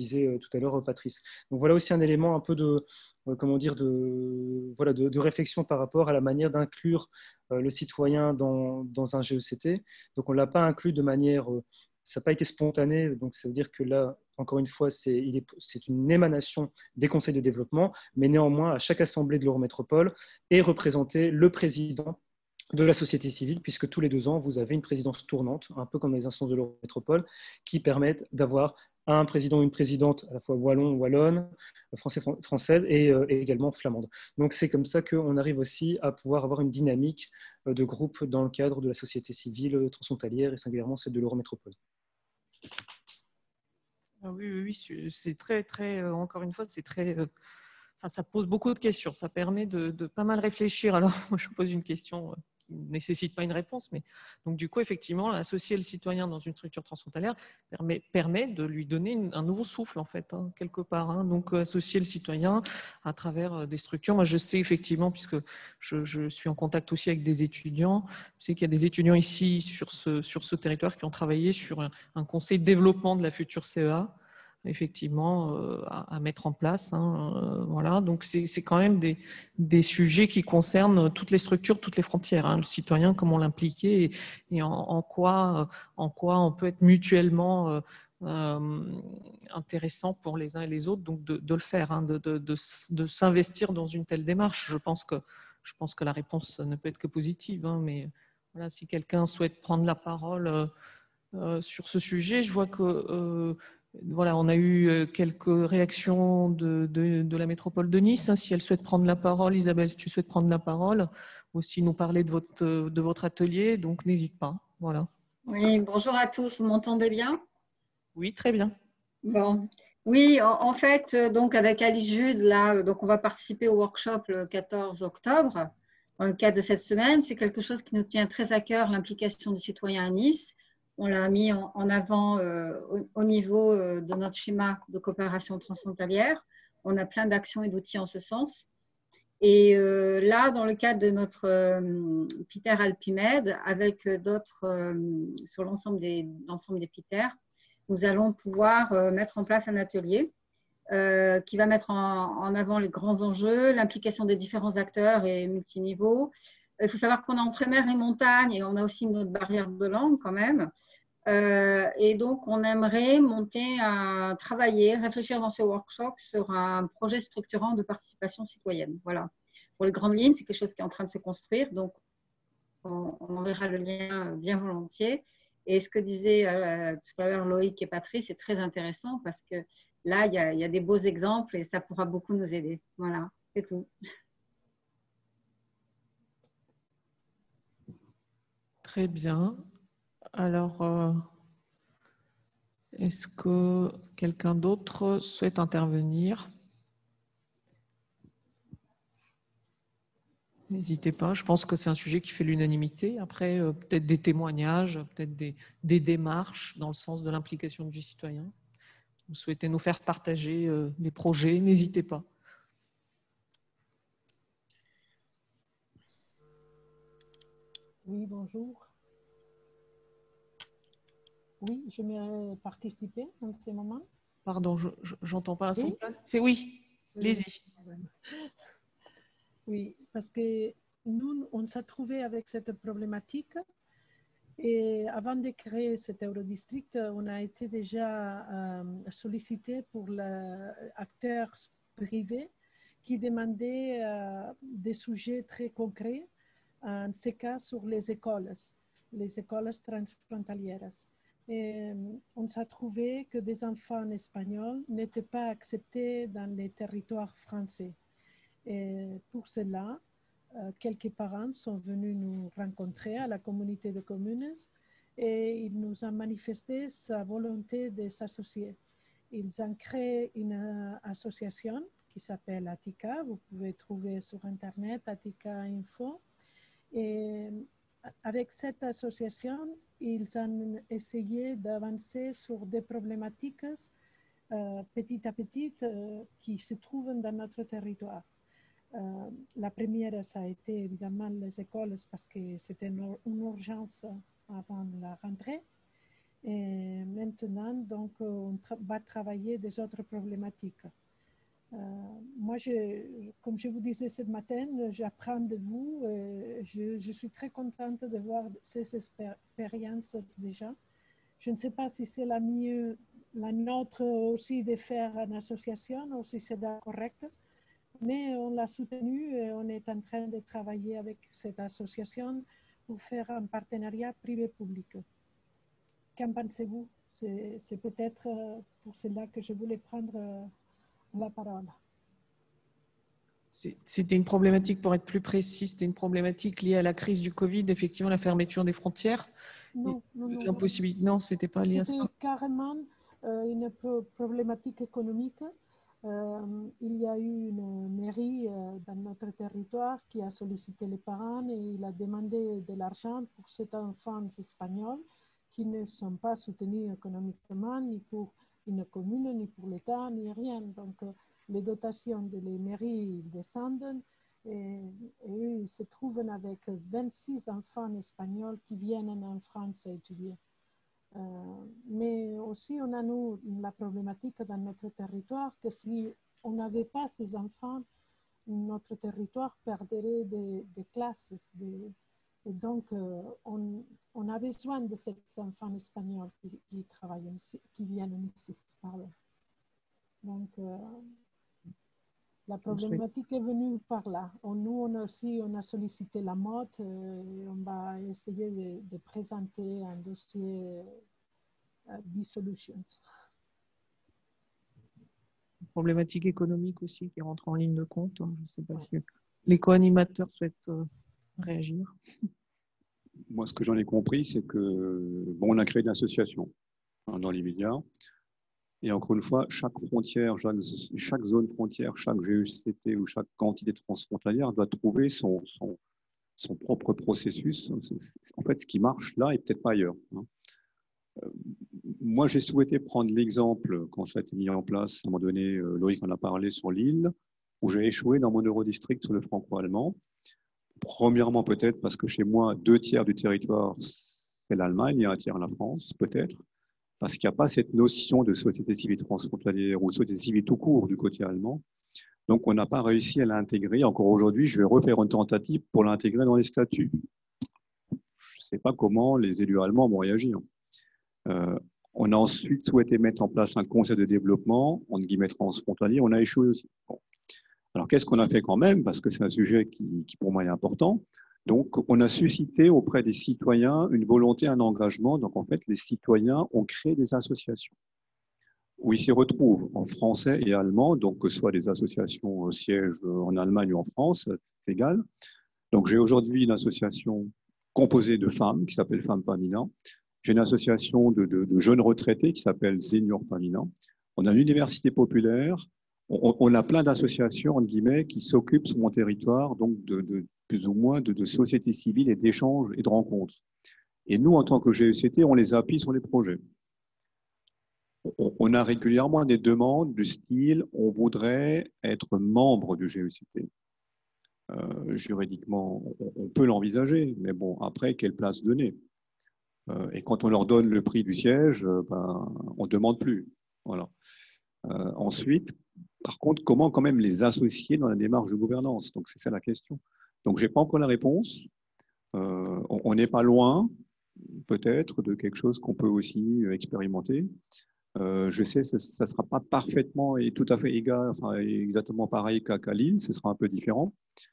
disait tout à l'heure Patrice. Donc voilà aussi un élément un peu de, comment dire, de réflexion par rapport à la manière d'inclure le citoyen dans un GECT. Donc on ne l'a pas inclus de manière, ça n'a pas été spontané, donc ça veut dire que là, encore une fois, c'est une émanation des conseils de développement, mais néanmoins, à chaque assemblée de l'Eurométropole est représenté le président de la société civile, puisque tous les 2 ans, vous avez une présidence tournante, un peu comme les instances de l'Eurométropole, qui permettent d'avoir un président ou une présidente à la fois wallon, wallonne, française et également flamande. Donc c'est comme ça qu'on arrive aussi à pouvoir avoir une dynamique de groupe dans le cadre de la société civile transfrontalière et singulièrement celle de l'Eurométropole. Oui, c'est très, très, encore une fois, c'est très, enfin, ça pose beaucoup de questions. Ça permet de pas mal réfléchir. Alors, moi, je pose une question qui ne nécessite pas une réponse, mais donc du coup, effectivement, associer le citoyen dans une structure transfrontalière permet de lui donner un nouveau souffle, en fait, hein, quelque part. Hein. Donc, associer le citoyen à travers des structures. Moi, je sais effectivement, puisque je suis en contact aussi avec des étudiants, je sais qu'il y a des étudiants ici sur ce territoire qui ont travaillé sur un conseil de développement de la future CEA, effectivement, à mettre en place. Hein, voilà. Donc, c'est quand même des sujets qui concernent toutes les structures, toutes les frontières. Hein, le citoyen, comment l'impliquer et en quoi on peut être mutuellement intéressant pour les uns et les autres, donc de le faire, hein, de s'investir dans une telle démarche. Je pense que la réponse ne peut être que positive. Hein, mais voilà, si quelqu'un souhaite prendre la parole sur ce sujet, je vois que voilà, on a eu quelques réactions de la métropole de Nice. Hein, si elle souhaite prendre la parole, Isabelle, si tu souhaites prendre la parole, aussi nous parler de votre atelier, donc n'hésite pas. Voilà. Oui, bonjour à tous, vous m'entendez bien? Oui, très bien. Bon. Oui, en fait, donc avec Alice Jude, là, donc on va participer au workshop le 14 octobre. Dans le cadre de cette semaine, c'est quelque chose qui nous tient très à cœur, l'implication des citoyens à Nice. On l'a mis en avant au niveau de notre schéma de coopération transfrontalière. On a plein d'actions et d'outils en ce sens. Et là, dans le cadre de notre PITER Alpimed, avec d'autres sur l'ensemble des PITER, nous allons pouvoir mettre en place un atelier qui va mettre en avant les grands enjeux, l'implication des différents acteurs et multiniveaux. Il faut savoir qu'on est entre mer et montagne et on a aussi notre barrière de langue quand même. Et donc, on aimerait travailler, réfléchir dans ce workshop sur un projet structurant de participation citoyenne. Voilà. Pour les grandes lignes, c'est quelque chose qui est en train de se construire. Donc, on enverra le lien bien volontiers. Et ce que disaient tout à l'heure Loïc et Patrice, c'est très intéressant parce que là, il y a des beaux exemples et ça pourra beaucoup nous aider. Voilà, c'est tout. Très bien. Alors, est-ce que quelqu'un d'autre souhaite intervenir? N'hésitez pas, je pense que c'est un sujet qui fait l'unanimité. Après, peut-être des témoignages, peut-être des démarches dans le sens de l'implication du citoyen. Vous souhaitez nous faire partager des projets, n'hésitez pas. Oui, bonjour. Oui, j'aimerais participer dans ces moments. Pardon, j'entends pas un son. Oui. C'est oui, allez-y. Oui, parce que nous, on s'est trouvé avec cette problématique et avant de créer cet Eurodistrict, on a été déjà sollicité pour l'acteurs privés qui demandaient des sujets très concrets, en ce cas sur les écoles transfrontalières. Et on s'est trouvé que des enfants espagnols n'étaient pas acceptés dans les territoires français. Et pour cela, quelques parents sont venus nous rencontrer à la communauté de communes et ils nous ont manifesté sa volonté de s'associer. Ils ont créé une association qui s'appelle Attica. Vous pouvez trouver sur Internet Attica Info. Et avec cette association, ils ont essayé d'avancer sur des problématiques petit à petit qui se trouvent dans notre territoire. La première, ça a été évidemment les écoles parce que c'était une urgence avant la rentrée. Et maintenant, donc, on va travailler des autres problématiques. Moi, comme je vous disais ce matin, j'apprends de vous. Je suis très contente de voir ces expériences déjà. Je ne sais pas si c'est la nôtre aussi de faire une association ou si c'est correct, mais on l'a soutenue et on est en train de travailler avec cette association pour faire un partenariat privé-public. Qu'en pensez-vous? C'est peut-être pour cela que je voulais prendre la parole. C'était une problématique, pour être plus précis, c'était une problématique liée à la crise du Covid, effectivement, la fermeture des frontières. Non, non, non. L'impossibilité, non, ce n'était pas lié à ça. C'était carrément une problématique économique. Il y a eu une mairie dans notre territoire qui a sollicité les parents et il a demandé de l'argent pour ces enfants espagnols qui ne sont pas soutenus économiquement, ni pour une commune, ni pour l'État, ni rien. Donc, les dotations de les mairies descendent et eux, ils se trouvent avec 26 enfants espagnols qui viennent en France à étudier. Mais aussi, on a nous la problématique dans notre territoire que si on n'avait pas ces enfants, notre territoire perdrait des classes. Et donc, on a besoin de ces enfants espagnols qui travaillent ici, qui viennent ici. Pardon. Donc, la problématique est venue par là. Nous, on a sollicité la mode et on va essayer de présenter un dossier B-Solutions. Problématique économique aussi qui rentre en ligne de compte. Je ne sais pas si les co-animateurs souhaitent réagir. Moi, ce que j'en ai compris, c'est que bon, on a créé une association dans l'immédiat. Et encore une fois, chaque frontière, chaque zone frontière, chaque GECT ou chaque quantité transfrontalière doit trouver son propre processus. En fait, ce qui marche là et peut-être pas ailleurs. Moi, j'ai souhaité prendre l'exemple, quand ça a été mis en place, à un moment donné, Loïc en a parlé sur l'île, où j'ai échoué dans mon eurodistrict sur le franco-allemand. Premièrement, peut-être parce que chez moi, 2/3 du territoire, c'est l'Allemagne et 1/3 la France, peut-être. Parce qu'il n'y a pas cette notion de société civile transfrontalière ou société civile tout court du côté allemand. Donc, on n'a pas réussi à l'intégrer. Encore aujourd'hui, je vais refaire une tentative pour l'intégrer dans les statuts. Je ne sais pas comment les élus allemands vont réagir. On a ensuite souhaité mettre en place un conseil de développement, entre guillemets transfrontalier. On a échoué aussi. Bon. Alors, qu'est-ce qu'on a fait quand même? Parce que c'est un sujet qui, pour moi, est important. Donc, on a suscité auprès des citoyens une volonté, un engagement. Donc, en fait, les citoyens ont créé des associations où ils s'y retrouvent en français et allemand, donc que ce soit des associations au siège en Allemagne ou en France, c'est égal. Donc, j'ai aujourd'hui une association composée de femmes qui s'appelle Femmes Pamina. J'ai une association de jeunes retraités qui s'appelle Senior Pamina. On a l'université populaire. On a plein d'associations, entre guillemets, qui s'occupent sur mon territoire, donc de plus ou moins de sociétés civiles et d'échanges et de rencontres. Et nous, en tant que GECT, on les appuie sur les projets. On a régulièrement des demandes du style « on voudrait être membre du GECT ». Juridiquement, on peut l'envisager, mais bon, après, quelle place donner? Et quand on leur donne le prix du siège, on ne demande plus. Voilà. Ensuite, par contre, comment quand même les associer dans la démarche de gouvernance? Donc, c'est ça la question. Donc, je n'ai pas encore la réponse. On n'est pas loin, peut-être, de quelque chose qu'on peut aussi expérimenter. Je sais que ça ne sera pas parfaitement et tout à fait égal, enfin, exactement pareil qu'à Lille, ce sera un peu différent.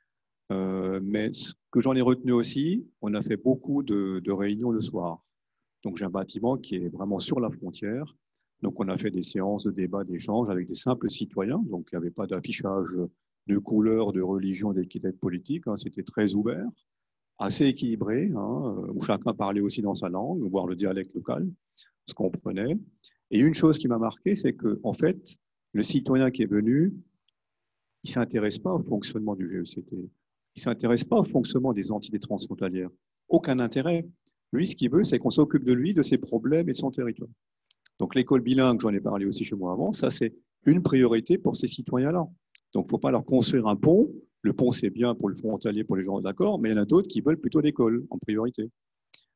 Mais ce que j'en ai retenu aussi, on a fait beaucoup de réunions le soir. Donc, j'ai un bâtiment qui est vraiment sur la frontière. Donc, on a fait des séances de débat, d'échange avec des simples citoyens. Donc, il n'y avait pas d'affichage de couleurs, de religion, d'équité politique. C'était très ouvert, assez équilibré, où chacun parlait aussi dans sa langue, voire le dialecte local, ce qu'on comprenait. Et une chose qui m'a marqué, c'est que, en fait, le citoyen qui est venu, il ne s'intéresse pas au fonctionnement du GECT. Il ne s'intéresse pas au fonctionnement des entités transfrontalières. Aucun intérêt. Lui, ce qu'il veut, c'est qu'on s'occupe de lui, de ses problèmes et de son territoire. Donc, l'école bilingue, j'en ai parlé aussi chez moi avant, ça, c'est une priorité pour ces citoyens-là. Donc, il ne faut pas leur construire un pont. Le pont, c'est bien pour le frontalier, pour les gens d'accord, mais il y en a d'autres qui veulent plutôt l'école en priorité.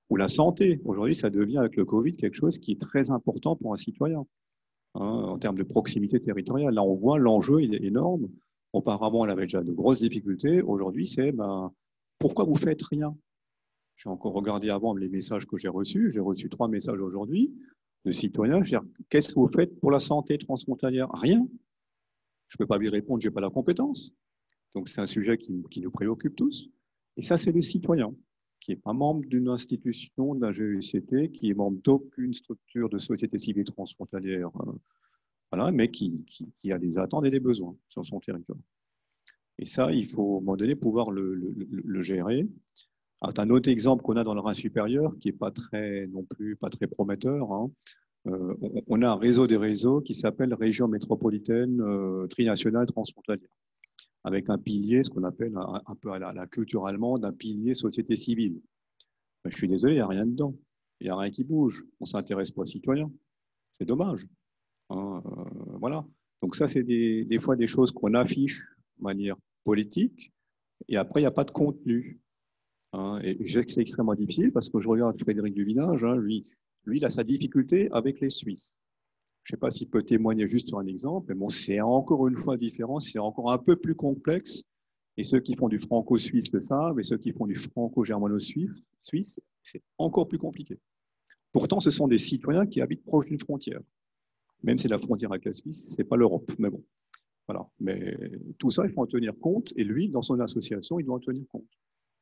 Ou la santé. Aujourd'hui, ça devient avec le Covid quelque chose qui est très important pour un citoyen, hein, en termes de proximité territoriale. Là, on voit l'enjeu, il est énorme. Auparavant, on avait déjà de grosses difficultés. Aujourd'hui, c'est pourquoi vous faites rien? J'ai encore regardé avant les messages que j'ai reçus. J'ai reçu 3 messages aujourd'hui de citoyens. Je veux dire, qu'est-ce que vous faites pour la santé transfrontalière? Rien. Je ne peux pas lui répondre, je n'ai pas la compétence. Donc, c'est un sujet qui nous préoccupe tous. Et ça, c'est le citoyen, qui n'est pas membre d'une institution, d'un GECT, qui est membre d'aucune structure de société civile transfrontalière, voilà, mais qui a des attentes et des besoins sur son territoire. Et ça, il faut, à un moment donné, pouvoir le gérer. Alors, un autre exemple qu'on a dans le Rhin supérieur, qui n'est pas très, non plus pas très prometteur, hein. On a un réseau des réseaux qui s'appelle Région métropolitaine trinationale transfrontalière, avec un pilier, ce qu'on appelle un peu à la culture allemande, un pilier société civile. Mais je suis désolé, il n'y a rien dedans. Il n'y a rien qui bouge. On ne s'intéresse pas aux citoyens. C'est dommage. Hein, voilà. Donc ça, c'est des fois des choses qu'on affiche de manière politique, et après, il n'y a pas de contenu. Hein, et je sais que c'est extrêmement difficile parce que je regarde Frédéric Duvinage, hein, lui, il a sa difficulté avec les Suisses. Je ne sais pas s'il peut témoigner juste sur un exemple, mais bon, c'est encore une fois différent, c'est encore un peu plus complexe. Et ceux qui font du franco-suisse le savent, et ceux qui font du franco-germano-suisse, c'est encore plus compliqué. Pourtant, ce sont des citoyens qui habitent proche d'une frontière. Même si la frontière avec la Suisse, ce n'est pas l'Europe, mais bon. Voilà. Mais tout ça, il faut en tenir compte, et lui, dans son association, il doit en tenir compte.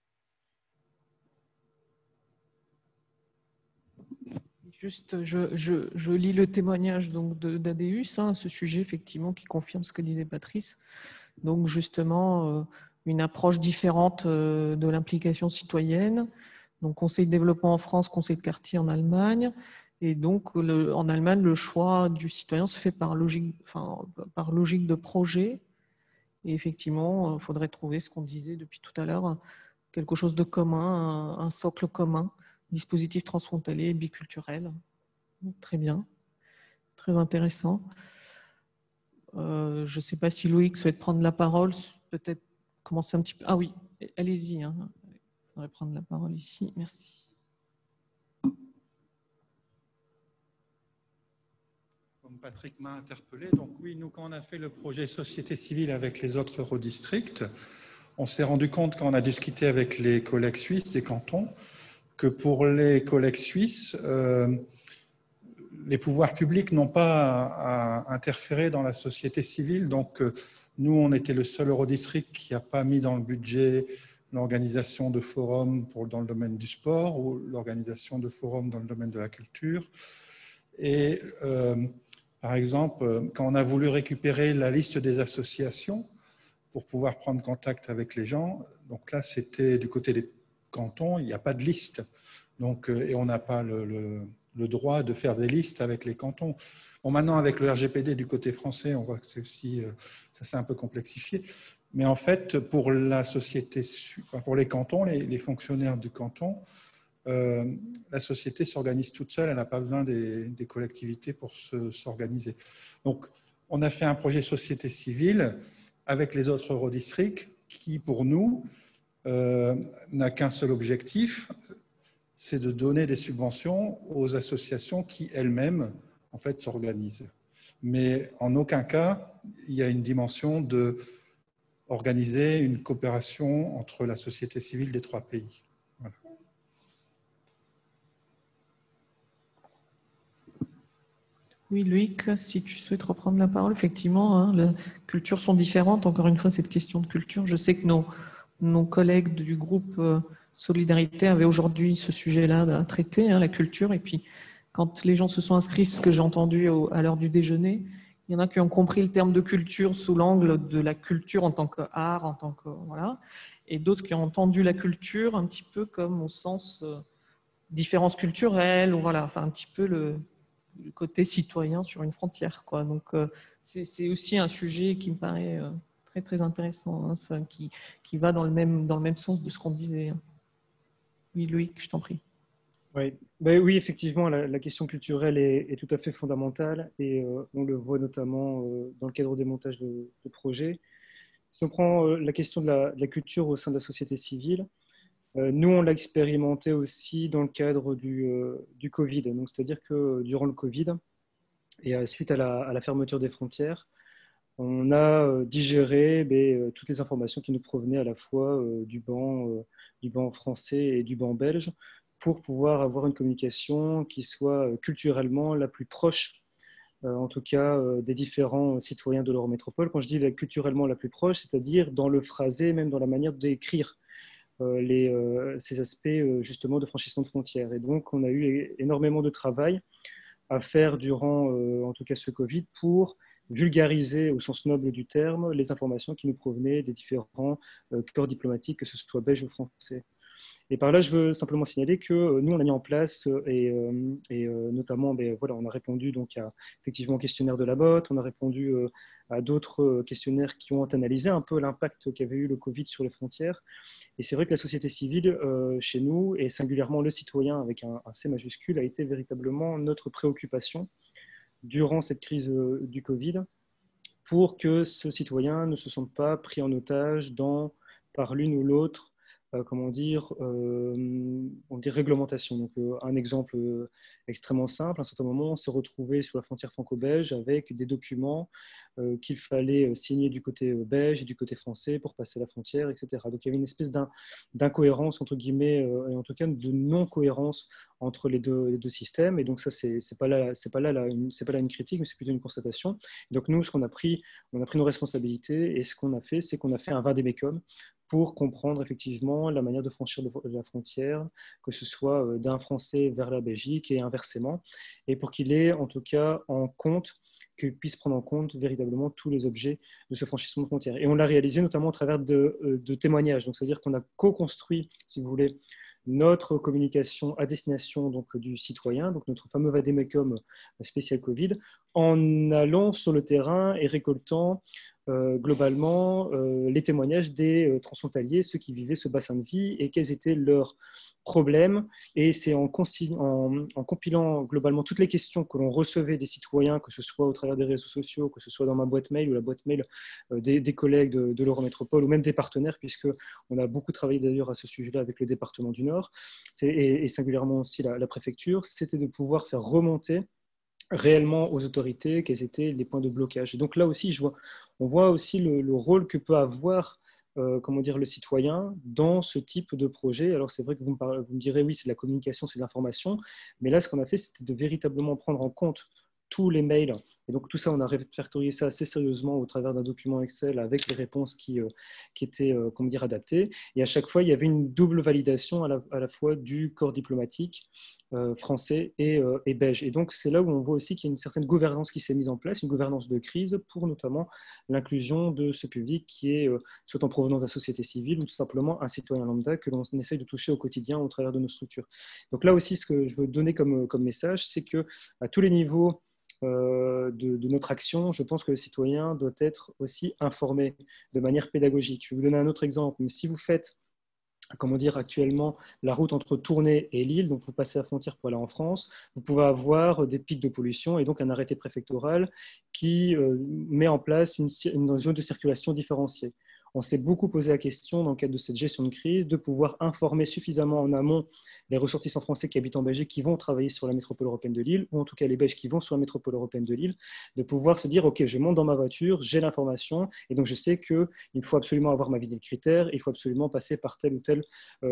Juste, je lis le témoignage d'Adéus, hein, ce sujet effectivement qui confirme ce que disait Patrice. Donc justement, une approche différente de l'implication citoyenne. Donc conseil de développement en France, conseil de quartier en Allemagne. Et donc en Allemagne, le choix du citoyen se fait par logique de projet. Et effectivement, il faudrait trouver ce qu'on disait depuis tout à l'heure, quelque chose de commun, un socle commun. Dispositif transfrontalier, biculturel. Très bien, très intéressant. Je ne sais pas si Loïc souhaite prendre la parole, peut-être commencer un petit peu. Ah oui, allez-y, hein. Il faudrait prendre la parole ici. Merci. Comme Patrick m'a interpellé, donc oui, nous, quand on a fait le projet société civile avec les autres eurodistricts, on s'est rendu compte, quand on a discuté avec les collègues suisses des cantons, que pour les collègues suisses, les pouvoirs publics n'ont pas à interférer dans la société civile. Donc, nous, on était le seul eurodistrict qui n'a pas mis dans le budget l'organisation de forums dans le domaine du sport ou l'organisation de forums dans le domaine de la culture. Et par exemple, quand on a voulu récupérer la liste des associations pour pouvoir prendre contact avec les gens, donc là, c'était du côté des cantons, il n'y a pas de liste. Donc, et on n'a pas le droit de faire des listes avec les cantons. Bon, maintenant, avec le RGPD du côté français, on voit que c'est aussi, ça s'est un peu complexifié. Mais en fait, pour la société, pour les cantons, les fonctionnaires du canton, la société s'organise toute seule, elle n'a pas besoin des collectivités pour s'organiser. Donc, on a fait un projet société civile avec les autres eurodistricts qui, pour nous, n'a qu'un seul objectif, c'est de donner des subventions aux associations qui elles-mêmes en fait s'organisent. Mais en aucun cas, il y a une dimension de organiser une coopération entre la société civile des 3 pays. Voilà. Oui, Loïc, si tu souhaites reprendre la parole, effectivement, hein, les cultures sont différentes. Encore une fois, cette question de culture, je sais que nos collègues du groupe Solidarité avaient aujourd'hui ce sujet-là à traiter, hein, la culture. Et puis, quand les gens se sont inscrits, ce que j'ai entendu à l'heure du déjeuner, il y en a qui ont compris le terme de culture sous l'angle de la culture en tant qu'art, en tant que voilà, et d'autres qui ont entendu la culture un petit peu comme au sens différence culturelle, ou voilà, enfin un petit peu le côté citoyen sur une frontière, quoi. Donc c'est aussi un sujet qui me paraît très très intéressant, hein, ça, qui va dans le même sens de ce qu'on disait. Oui, Loïc, je t'en prie. Oui, ben oui, effectivement, la question culturelle est tout à fait fondamentale et on le voit notamment dans le cadre des montages de projets. Si on prend la question de la culture au sein de la société civile, Nous, on l'a expérimenté aussi dans le cadre du Covid. Donc, c'est-à-dire que durant le Covid et suite à la fermeture des frontières, on a digéré toutes les informations qui nous provenaient à la fois du banc français et du banc belge pour pouvoir avoir une communication qui soit culturellement la plus proche, en tout cas des différents citoyens de l'Eurométropole. Quand je dis culturellement la plus proche, c'est-à-dire dans le phrasé, même dans la manière d'écrire ces aspects justement de franchissement de frontières. Et donc, on a eu énormément de travail à faire durant, en tout cas, ce Covid pour vulgariser, au sens noble du terme, les informations qui nous provenaient des différents corps diplomatiques, que ce soit belge ou français. Et par là, je veux simplement signaler que nous, on a mis en place, notamment, voilà, on a répondu donc effectivement au questionnaire de la BOT, on a répondu à d'autres questionnaires qui ont analysé un peu l'impact qu'avait eu le Covid sur les frontières. Et c'est vrai que la société civile, chez nous, et singulièrement le citoyen avec un C majuscule, a été véritablement notre préoccupation durant cette crise du Covid, pour que ce citoyen ne se sente pas pris en otage par l'une ou l'autre on dit réglementation. Donc, un exemple extrêmement simple, à un certain moment, on s'est retrouvé sur la frontière franco-belge avec des documents qu'il fallait signer du côté belge et du côté français pour passer la frontière, etc. Donc, il y avait une espèce d'incohérence, entre guillemets, et en tout cas de non-cohérence entre les deux systèmes. Et donc, ça, c'est pas là une critique, mais c'est plutôt une constatation. Donc, nous, on a pris nos responsabilités, et ce qu'on a fait, c'est qu'on a fait un vade-mecum pour comprendre effectivement la manière de franchir la frontière, que ce soit d'un Français vers la Belgique et inversement, et pour qu'il ait en tout cas qu'il puisse prendre en compte véritablement tous les objets de ce franchissement de frontière. Et on l'a réalisé notamment au travers de témoignages, donc c'est-à-dire qu'on a co-construit, si vous voulez, notre communication à destination donc, du citoyen, donc notre fameux vade-mecum spécial Covid, en allant sur le terrain et récoltant globalement les témoignages des transfrontaliers, ceux qui vivaient ce bassin de vie et quels étaient leurs problèmes. Et c'est en compilant globalement toutes les questions que l'on recevait des citoyens, que ce soit au travers des réseaux sociaux, que ce soit dans ma boîte mail ou la boîte mail des collègues de l'Eurométropole ou même des partenaires, puisqu'on a beaucoup travaillé d'ailleurs à ce sujet-là avec le département du Nord et singulièrement aussi la préfecture, c'était de pouvoir faire remonter réellement aux autorités quels étaient les points de blocage. Et donc là aussi, on voit aussi le rôle que peut avoir le citoyen dans ce type de projet. Alors c'est vrai que vous me direz, oui, c'est de la communication, c'est de l'information, mais là, ce qu'on a fait, c'était de véritablement prendre en compte tous les mails. Et donc tout ça, on a répertorié ça assez sérieusement au travers d'un document Excel avec les réponses qui étaient adaptées. Et à chaque fois, il y avait une double validation à la fois du corps diplomatique français et belge. Et donc c'est là où on voit aussi qu'il y a une certaine gouvernance qui s'est mise en place, une gouvernance de crise pour notamment l'inclusion de ce public qui est soit en provenance de la société civile ou tout simplement un citoyen lambda que l'on essaye de toucher au quotidien au travers de nos structures. Donc là aussi, ce que je veux donner comme message, c'est qu'à tous les niveaux de notre action, je pense que le citoyen doit être aussi informé de manière pédagogique. Je vais vous donner un autre exemple. Mais si vous faites actuellement la route entre Tournai et Lille, donc vous passez la frontière pour aller en France, vous pouvez avoir des pics de pollution et donc un arrêté préfectoral qui met en place une zone de circulation différenciée. On s'est beaucoup posé la question, dans le cadre de cette gestion de crise, de pouvoir informer suffisamment en amont les ressortissants français qui habitent en Belgique, qui vont travailler sur la métropole européenne de Lille, ou en tout cas les Belges qui vont sur la métropole européenne de Lille, de pouvoir se dire, OK, je monte dans ma voiture, j'ai l'information, et donc je sais qu'il faut absolument avoir ma vidéo de critères, il faut absolument passer par telle ou telle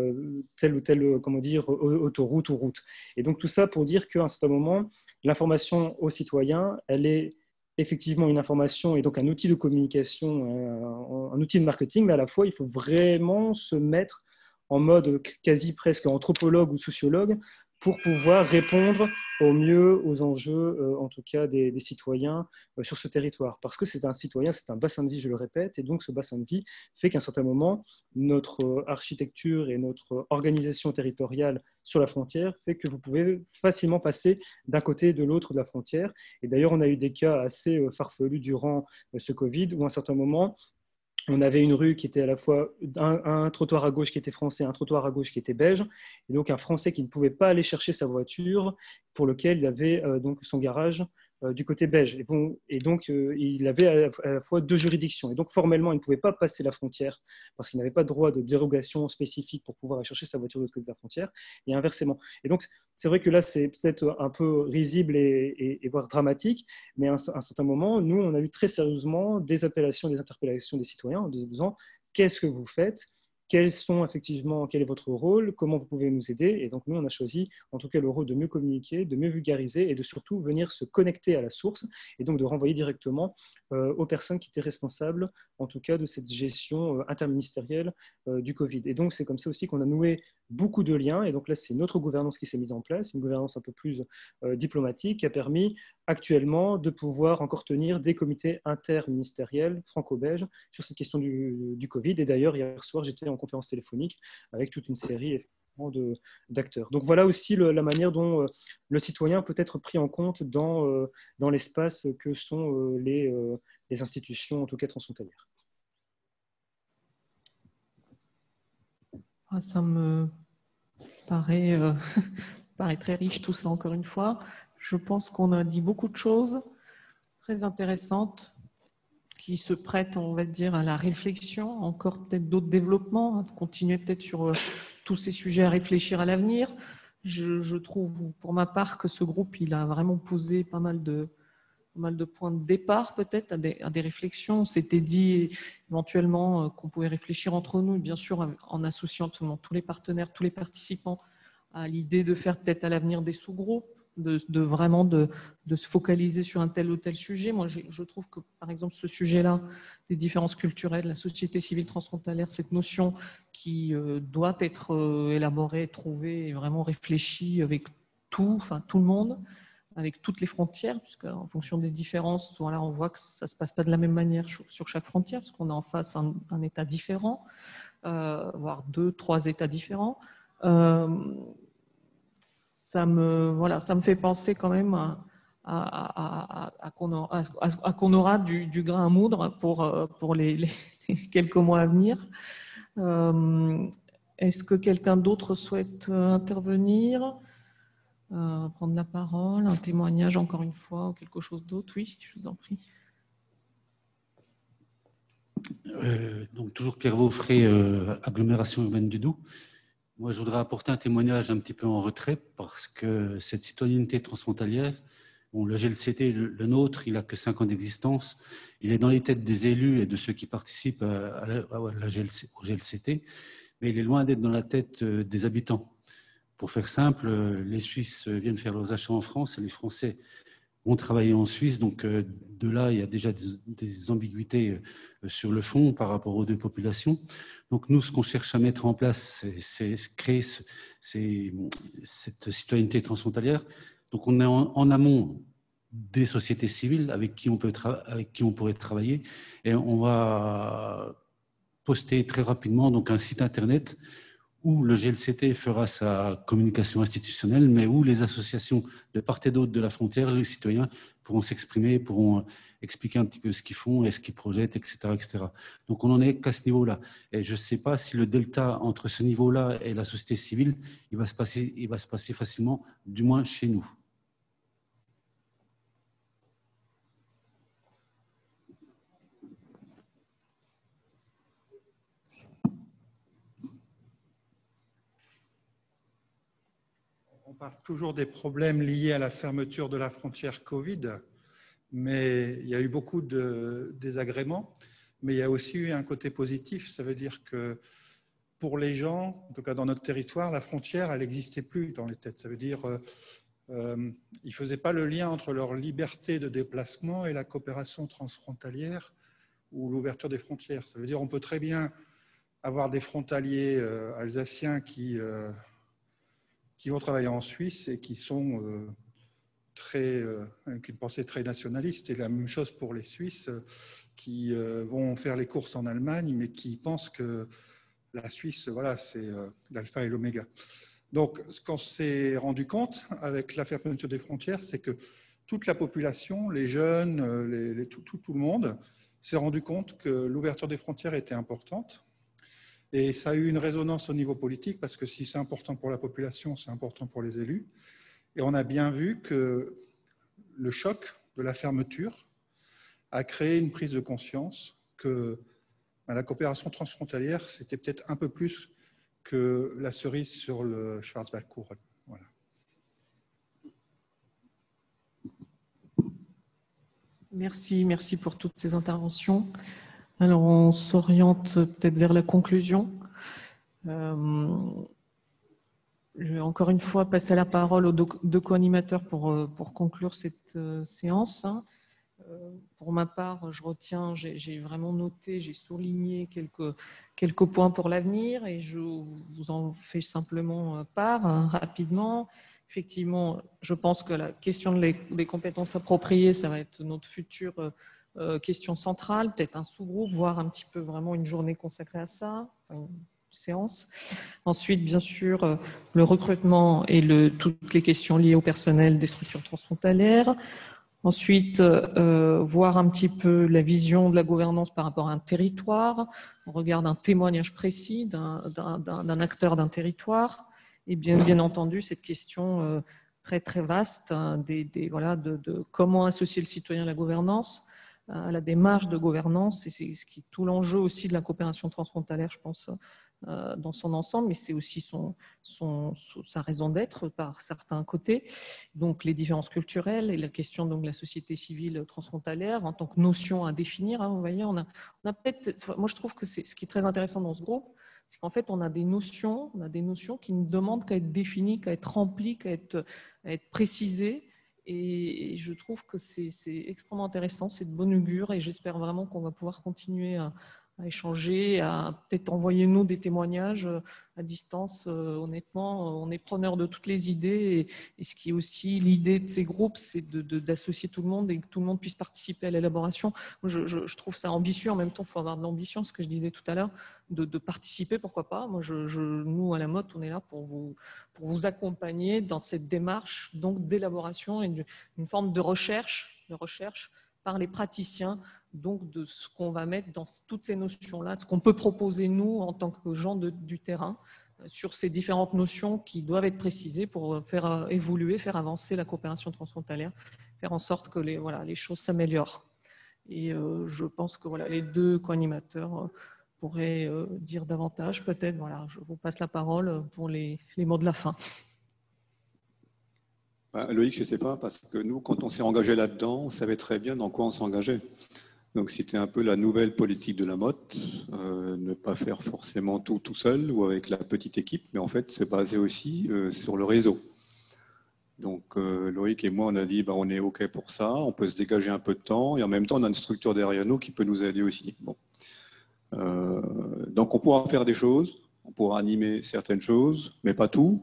autoroute ou route. Et donc tout ça pour dire qu'à un certain moment, l'information aux citoyens, elle est effectivement une information et donc un outil de communication, un outil de marketing, mais à la fois, il faut vraiment se mettre en mode quasi presque anthropologue ou sociologue pour pouvoir répondre au mieux aux enjeux, en tout cas des citoyens sur ce territoire. Parce que c'est un citoyen, c'est un bassin de vie, je le répète, et donc ce bassin de vie fait qu'à un certain moment, notre architecture et notre organisation territoriale sur la frontière fait que vous pouvez facilement passer d'un côté et de l'autre de la frontière. Et d'ailleurs, on a eu des cas assez farfelus durant ce Covid, où à un certain moment, on avait une rue qui était à la fois un trottoir à gauche qui était français, un trottoir à gauche qui était belge, et donc un Français qui ne pouvait pas aller chercher sa voiture, pour lequel il avait donc son garage du côté belge. Et donc, il avait à la fois 2 juridictions. Et donc, formellement, il ne pouvait pas passer la frontière parce qu'il n'avait pas de droit de dérogation spécifique pour pouvoir aller chercher sa voiture de l'autre côté de la frontière, et inversement. Et donc, c'est vrai que là, c'est peut-être un peu risible et voire dramatique, mais à un certain moment, nous, on a eu très sérieusement des appellations, des interpellations des citoyens en disant « Qu'est-ce que vous faites ? Quel est votre rôle? Comment vous pouvez nous aider ?» Et donc, nous, on a choisi, en tout cas, le rôle de mieux communiquer, de mieux vulgariser et de surtout venir se connecter à la source et donc de renvoyer directement aux personnes qui étaient responsables, en tout cas, de cette gestion interministérielle du Covid. Et donc, c'est comme ça aussi qu'on a noué beaucoup de liens. Et donc là, c'est notre gouvernance qui s'est mise en place, une gouvernance un peu plus diplomatique qui a permis actuellement de pouvoir encore tenir des comités interministériels franco-belges sur cette question du Covid. Et d'ailleurs, hier soir, j'étais en conférence téléphonique avec toute une série d'acteurs. Donc voilà aussi la manière dont le citoyen peut être pris en compte dans l'espace que sont les institutions, en tout cas transfrontalières. Ça me paraît, paraît très riche tout ça encore une fois. Je pense qu'on a dit beaucoup de choses très intéressantes qui se prêtent, on va dire, à la réflexion, encore peut-être d'autres développements, de continuer peut-être sur tous ces sujets à réfléchir à l'avenir. Je trouve, pour ma part, que ce groupe, il a vraiment posé pas mal de points de départ peut-être à des réflexions. On s'était dit éventuellement qu'on pouvait réfléchir entre nous, bien sûr en associant absolument tous les partenaires, tous les participants à l'idée de faire peut-être à l'avenir des sous-groupes, de vraiment de se focaliser sur un tel ou tel sujet. Moi, je trouve que, par exemple, ce sujet-là, des différences culturelles, la société civile transfrontalière, cette notion qui doit être élaborée, trouvée et vraiment réfléchie avec tout le monde, avec toutes les frontières, puisqu'en fonction des différences, voilà, on voit que ça ne se passe pas de la même manière sur chaque frontière, parce qu'on a en face un État différent, voire 2, 3 États différents. Ça me fait penser quand même à qu'on aura du grain à moudre pour les quelques mois à venir. Est-ce que quelqu'un d'autre souhaite intervenir, prendre la parole, un témoignage encore une fois, ou quelque chose d'autre? Oui, je vous en prie. Donc toujours Pierre Vaufré, agglomération urbaine du Doubs. Moi, je voudrais apporter un témoignage un petit peu en retrait parce que cette citoyenneté transfrontalière, bon, le GLCT, le nôtre, il n'a que 5 ans d'existence. Il est dans les têtes des élus et de ceux qui participent au GLCT, mais il est loin d'être dans la tête des habitants. Pour faire simple, les Suisses viennent faire leurs achats en France et les Français vont travailler en Suisse. Donc, de là, il y a déjà des ambiguïtés sur le fond par rapport aux 2 populations. Donc, nous, ce qu'on cherche à mettre en place, c'est créer cette citoyenneté transfrontalière. Donc, on est en amont des sociétés civiles avec qui on pourrait travailler. Et on va poster très rapidement donc, un site Internet où le GLCT fera sa communication institutionnelle, mais où les associations de part et d'autre de la frontière, les citoyens, pourront s'exprimer, pourront expliquer un petit peu ce qu'ils font et ce qu'ils projettent, etc., etc. Donc, on n'en est qu'à ce niveau-là. Et je ne sais pas si le delta entre ce niveau-là et la société civile, il va se passer facilement, du moins chez nous. On parle toujours des problèmes liés à la fermeture de la frontière Covid, mais il y a eu beaucoup de désagréments, mais il y a aussi eu un côté positif. Ça veut dire que pour les gens, en tout cas dans notre territoire, la frontière, elle n'existait plus dans les têtes. Ça veut dire ils ne faisaient pas le lien entre leur liberté de déplacement et la coopération transfrontalière ou l'ouverture des frontières. Ça veut dire qu'on peut très bien avoir des frontaliers alsaciens qui vont travailler en Suisse et qui sont avec une pensée très nationaliste. Et la même chose pour les Suisses qui vont faire les courses en Allemagne, mais qui pensent que la Suisse, voilà, c'est l'alpha et l'oméga. Donc, ce qu'on s'est rendu compte avec la fermeture des frontières, c'est que toute la population, les jeunes, tout le monde, s'est rendu compte que l'ouverture des frontières était importante. Et ça a eu une résonance au niveau politique, parce que si c'est important pour la population, c'est important pour les élus. Et on a bien vu que le choc de la fermeture a créé une prise de conscience que la coopération transfrontalière, c'était peut-être un peu plus que la cerise sur le Schwarzwaldkuchen. Voilà. Merci pour toutes ces interventions. Alors, on s'oriente peut-être vers la conclusion. Je vais encore une fois passer la parole aux deux co-animateurs pour conclure cette séance. Pour ma part, je retiens, j'ai vraiment noté, j'ai souligné quelques points pour l'avenir et je vous en fais simplement part rapidement. Effectivement, je pense que la question des compétences appropriées, ça va être notre future question centrale, peut-être un sous-groupe, voire un petit peu vraiment une journée consacrée à ça, une séance. Ensuite, bien sûr, le recrutement et toutes les questions liées au personnel des structures transfrontalières. Ensuite, voir un petit peu la vision de la gouvernance par rapport à un territoire. On regarde un témoignage précis d'un acteur d'un territoire. Et bien entendu, cette question très, très vaste de comment associer le citoyen à la gouvernance, à la démarche de gouvernance. Et c'est ce qui est tout l'enjeu aussi de la coopération transfrontalière, je pense, dans son ensemble, mais c'est aussi sa raison d'être par certains côtés. Donc les différences culturelles et la question donc, de la société civile transfrontalière en tant que notion à définir. Hein, vous voyez, on a peut-être. Moi, je trouve que c'est ce qui est très intéressant dans ce groupe, c'est qu'en fait, on a des notions qui ne demandent qu'à être définies, qu'à être remplies, qu'à être précisées. Et je trouve que c'est extrêmement intéressant, c'est de bon augure, et j'espère vraiment qu'on va pouvoir continuer à échanger, à peut-être envoyer nous des témoignages à distance. Honnêtement, on est preneur de toutes les idées et ce qui est aussi l'idée de ces groupes, c'est d'associer tout le monde et que tout le monde puisse participer à l'élaboration. Je trouve ça ambitieux, en même temps il faut avoir de l'ambition, ce que je disais tout à l'heure, de participer, pourquoi pas. Moi, nous à la Motte, on est là pour vous accompagner dans cette démarche donc d'élaboration et d'une forme de recherche par les praticiens, donc de ce qu'on va mettre dans toutes ces notions-là, de ce qu'on peut proposer nous en tant que gens du terrain sur ces différentes notions qui doivent être précisées pour faire évoluer, faire avancer la coopération transfrontalière, faire en sorte que les choses s'améliorent. Et je pense que les deux co-animateurs pourraient dire davantage. Peut-être, je vous passe la parole pour les mots de la fin. Loïc, je ne sais pas, parce que nous, quand on s'est engagé là-dedans, on savait très bien dans quoi on s'engageait. Donc, c'était un peu la nouvelle politique de la Motte, ne pas faire forcément tout seul ou avec la petite équipe, mais en fait, se baser aussi sur le réseau. Donc, Loïc et moi, on a dit, on est OK pour ça, on peut se dégager un peu de temps, et en même temps, on a une structure derrière nous qui peut nous aider aussi. Bon. Donc, on pourra faire des choses, on pourra animer certaines choses, mais pas tout.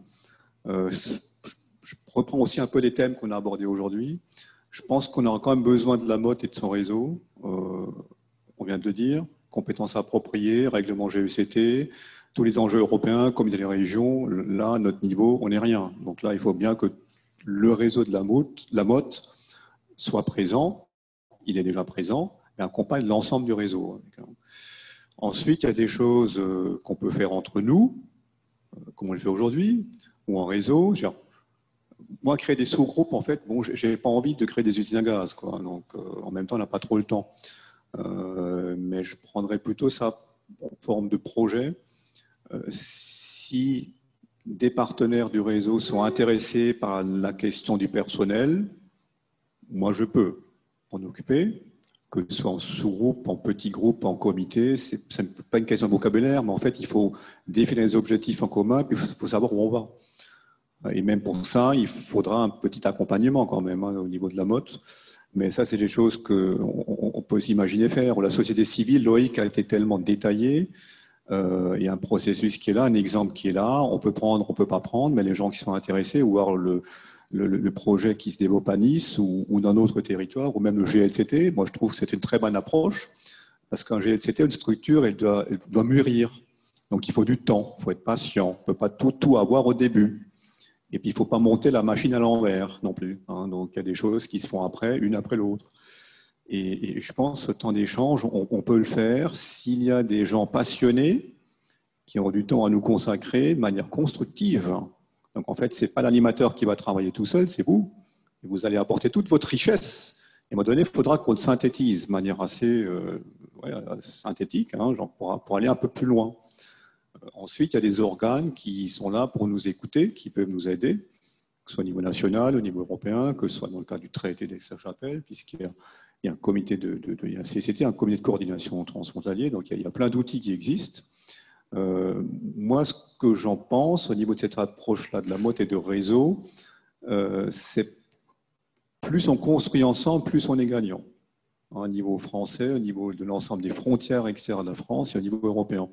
Je reprends aussi un peu les thèmes qu'on a abordés aujourd'hui. Je pense qu'on aura quand même besoin de la Motte et de son réseau. On vient de le dire, compétences appropriées, règlement GECT, tous les enjeux européens, comme dans les régions. Là, à notre niveau, on n'est rien. Donc là, il faut bien que le réseau de la Motte soit présent. Il est déjà présent, et accompagne l'ensemble du réseau. Ensuite, il y a des choses qu'on peut faire entre nous, comme on le fait aujourd'hui, ou en réseau. Moi, créer des sous-groupes, en fait, je n'ai pas envie de créer des usines à gaz, quoi. Donc, en même temps, on n'a pas trop le temps. Mais je prendrais plutôt ça en forme de projet. Si des partenaires du réseau sont intéressés par la question du personnel, moi, je peux m'en occuper, que ce soit en sous-groupe, en petit groupe, en comité. Ce n'est pas une question de vocabulaire, mais en fait, il faut définir les objectifs en commun, puis il faut savoir où on va. Et même pour ça, il faudra un petit accompagnement quand même au niveau de la Motte. Mais ça, c'est des choses qu'on peut s'imaginer faire. La société civile, Loïc a été tellement détaillé. Il y a un processus qui est là, un exemple qui est là. On peut prendre, on ne peut pas prendre, mais les gens qui sont intéressés, ou voir le projet qui se développe à Nice ou dans d'autres territoires, ou même le GLCT, moi je trouve que c'est une très bonne approche. Parce qu'un GLCT, une structure, elle doit mûrir. Donc il faut du temps, il faut être patient. On ne peut pas tout avoir au début. Et puis, il ne faut pas monter la machine à l'envers non plus. Hein. Donc, il y a des choses qui se font après, une après l'autre. Et je pense que ce temps d'échange, on peut le faire s'il y a des gens passionnés qui ont du temps à nous consacrer de manière constructive. Donc, en fait, ce n'est pas l'animateur qui va travailler tout seul, c'est vous. Et vous allez apporter toute votre richesse. à un moment donné, il faudra qu'on le synthétise de manière assez synthétique, hein, genre pour aller un peu plus loin. Ensuite, il y a des organes qui sont là pour nous écouter, qui peuvent nous aider, que ce soit au niveau national, au niveau européen, que ce soit dans le cadre du traité d'Aix-la-Chapelle, puisqu'il y a un comité il y a un CCT, un comité de coordination transfrontalier, donc il y a plein d'outils qui existent. Moi, ce que j'en pense au niveau de cette approche-là de la mode et de réseau, c'est plus on construit ensemble, plus on est gagnant. Au niveau français, au niveau de l'ensemble des frontières extérieures de la France et au niveau européen.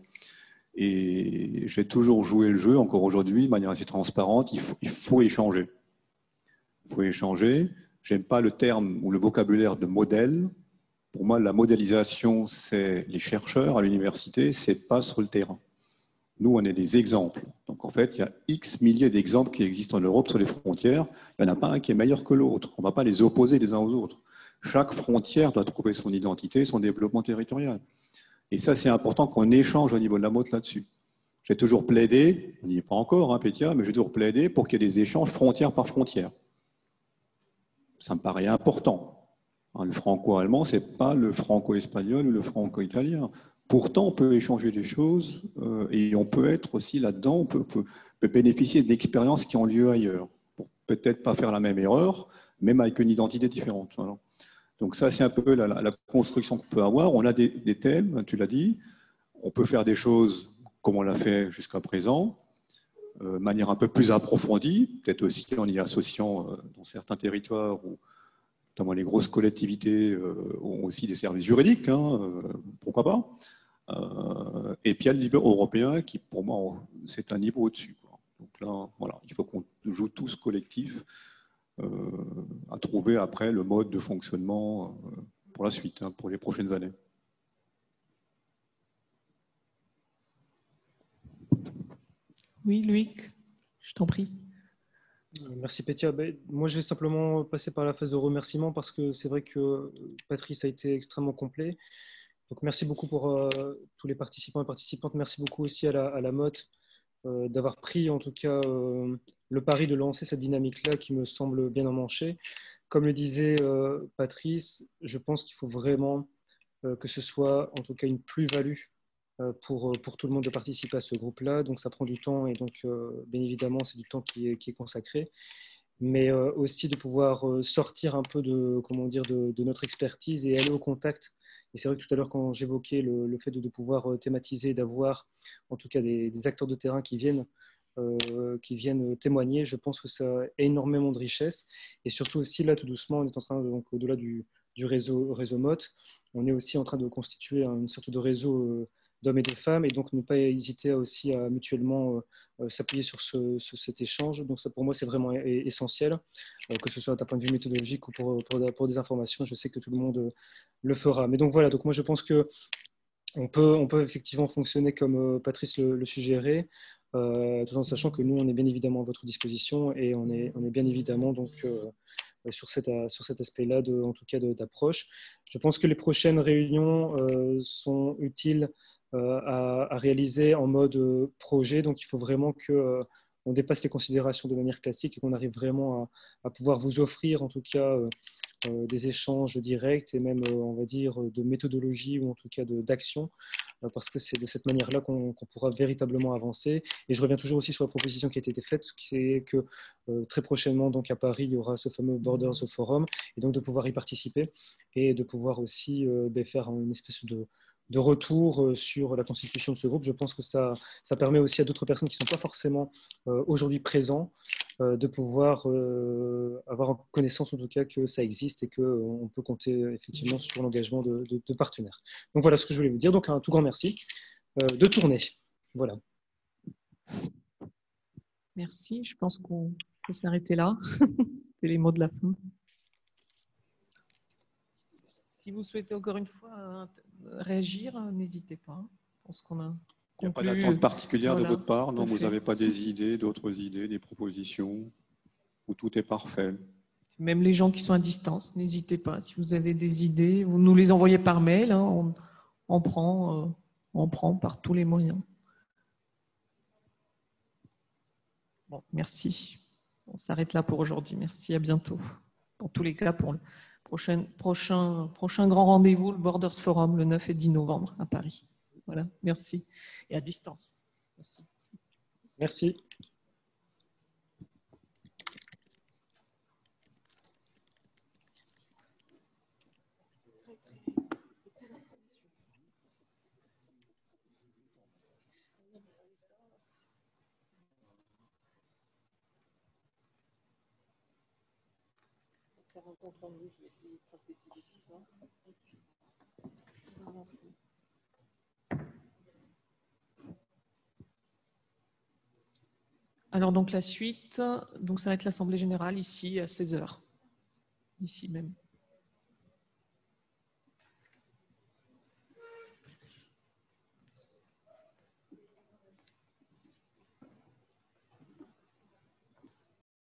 Et j'ai toujours joué le jeu, encore aujourd'hui, de manière assez transparente, il faut échanger. Il faut échanger. Je n'aime pas le terme ou le vocabulaire de modèle. Pour moi, la modélisation, c'est les chercheurs à l'université, ce n'est pas sur le terrain. Nous, on est des exemples. Donc, en fait, il y a X milliers d'exemples qui existent en Europe sur les frontières. Il n'y en a pas un qui est meilleur que l'autre. On ne va pas les opposer les uns aux autres. Chaque frontière doit trouver son identité, son développement territorial. Et ça, c'est important qu'on échange au niveau de la MOT là-dessus. J'ai toujours plaidé, on n'y est pas encore, hein, Pétia, mais j'ai toujours plaidé pour qu'il y ait des échanges frontière par frontière. Ça me paraît important. Le franco-allemand, ce n'est pas le franco-espagnol ou le franco-italien. Pourtant, on peut échanger des choses et on peut être aussi là-dedans, on peut bénéficier d'expériences qui ont lieu ailleurs, pour peut-être pas faire la même erreur, même avec une identité différente. Voilà. Donc ça, c'est un peu la construction qu'on peut avoir. On a des thèmes, tu l'as dit. On peut faire des choses comme on l'a fait jusqu'à présent, de manière un peu plus approfondie, peut-être aussi en y associant dans certains territoires où notamment les grosses collectivités ont aussi des services juridiques, hein, pourquoi pas. Et puis il y a le niveau européen qui, pour moi, c'est un niveau au-dessus. Donc là, voilà, il faut qu'on joue tous collectifs à trouver après le mode de fonctionnement pour la suite, hein, pour les prochaines années. Oui, Loïc, je t'en prie. Merci Pétia. Moi, je vais simplement passer par la phase de remerciement parce que c'est vrai que Patrice a été extrêmement complet. Donc, merci beaucoup pour tous les participants et participantes. Merci beaucoup aussi à la MOT d'avoir pris en tout cas le pari de lancer cette dynamique-là qui me semble bien emmanchée. Comme le disait Patrice, je pense qu'il faut vraiment que ce soit en tout cas une plus-value pour tout le monde de participer à ce groupe-là. Donc ça prend du temps et donc bien évidemment c'est du temps qui est consacré. Mais aussi de pouvoir sortir un peu de notre expertise et aller au contact. Et c'est vrai que tout à l'heure, quand j'évoquais le fait de pouvoir thématiser, d'avoir en tout cas des acteurs de terrain qui viennent témoigner, je pense que ça a énormément de richesse. Et surtout aussi, là, tout doucement, on est en train, donc au-delà du réseau MOT, on est aussi en train de constituer une sorte de réseau d'hommes et de femmes, et donc ne pas hésiter aussi à mutuellement s'appuyer sur cet échange. Donc ça, pour moi, c'est vraiment essentiel, que ce soit d'un point de vue méthodologique ou pour des informations. Je sais que tout le monde le fera. Mais donc voilà, donc moi je pense que on peut effectivement fonctionner comme Patrice le suggérait, tout en sachant que nous, on est bien évidemment à votre disposition et on est bien évidemment donc sur cet aspect-là, en tout cas d'approche. Je pense que les prochaines réunions sont utiles à réaliser en mode projet, donc il faut vraiment qu'on dépasse les considérations de manière classique et qu'on arrive vraiment à pouvoir vous offrir en tout cas des échanges directs et même, on va dire, de méthodologie ou en tout cas d'action, parce que c'est de cette manière-là qu'on pourra véritablement avancer. Et je reviens toujours aussi sur la proposition qui a été faite, qui est que très prochainement, donc à Paris, il y aura ce fameux Borders Forum, et donc de pouvoir y participer et de pouvoir aussi faire une espèce de retour sur la constitution de ce groupe. Je pense que ça permet aussi à d'autres personnes qui ne sont pas forcément aujourd'hui présents de pouvoir avoir connaissance en tout cas que ça existe et qu'on peut compter effectivement sur l'engagement de partenaires. Donc voilà ce que je voulais vous dire. Donc un tout grand merci de tourner. Voilà. Merci, je pense qu'on peut s'arrêter là. C'était les mots de la fin. Si vous souhaitez encore une fois réagir, n'hésitez pas. Je pense qu'on a il n'y a pas d'attente particulière de votre part, non? Vous fait. n'avez pas des idées, d'autres idées, des propositions, où tout est parfait? Même les gens qui sont à distance, n'hésitez pas. Si vous avez des idées, vous nous les envoyez par mail. Hein, on prend par tous les moyens. Bon, merci. On s'arrête là pour aujourd'hui. Merci, à bientôt. En tous les cas, pour Prochain grand rendez-vous, le Borders Forum, le 9 et 10 novembre à Paris. Voilà, merci. Et à distance aussi. Merci. Faire un compte rendu, je vais essayer de synthétiser tout ça. Et puis, on va avancer. Alors, donc, la suite, donc, ça va être l'Assemblée générale ici à 16h. Ici même.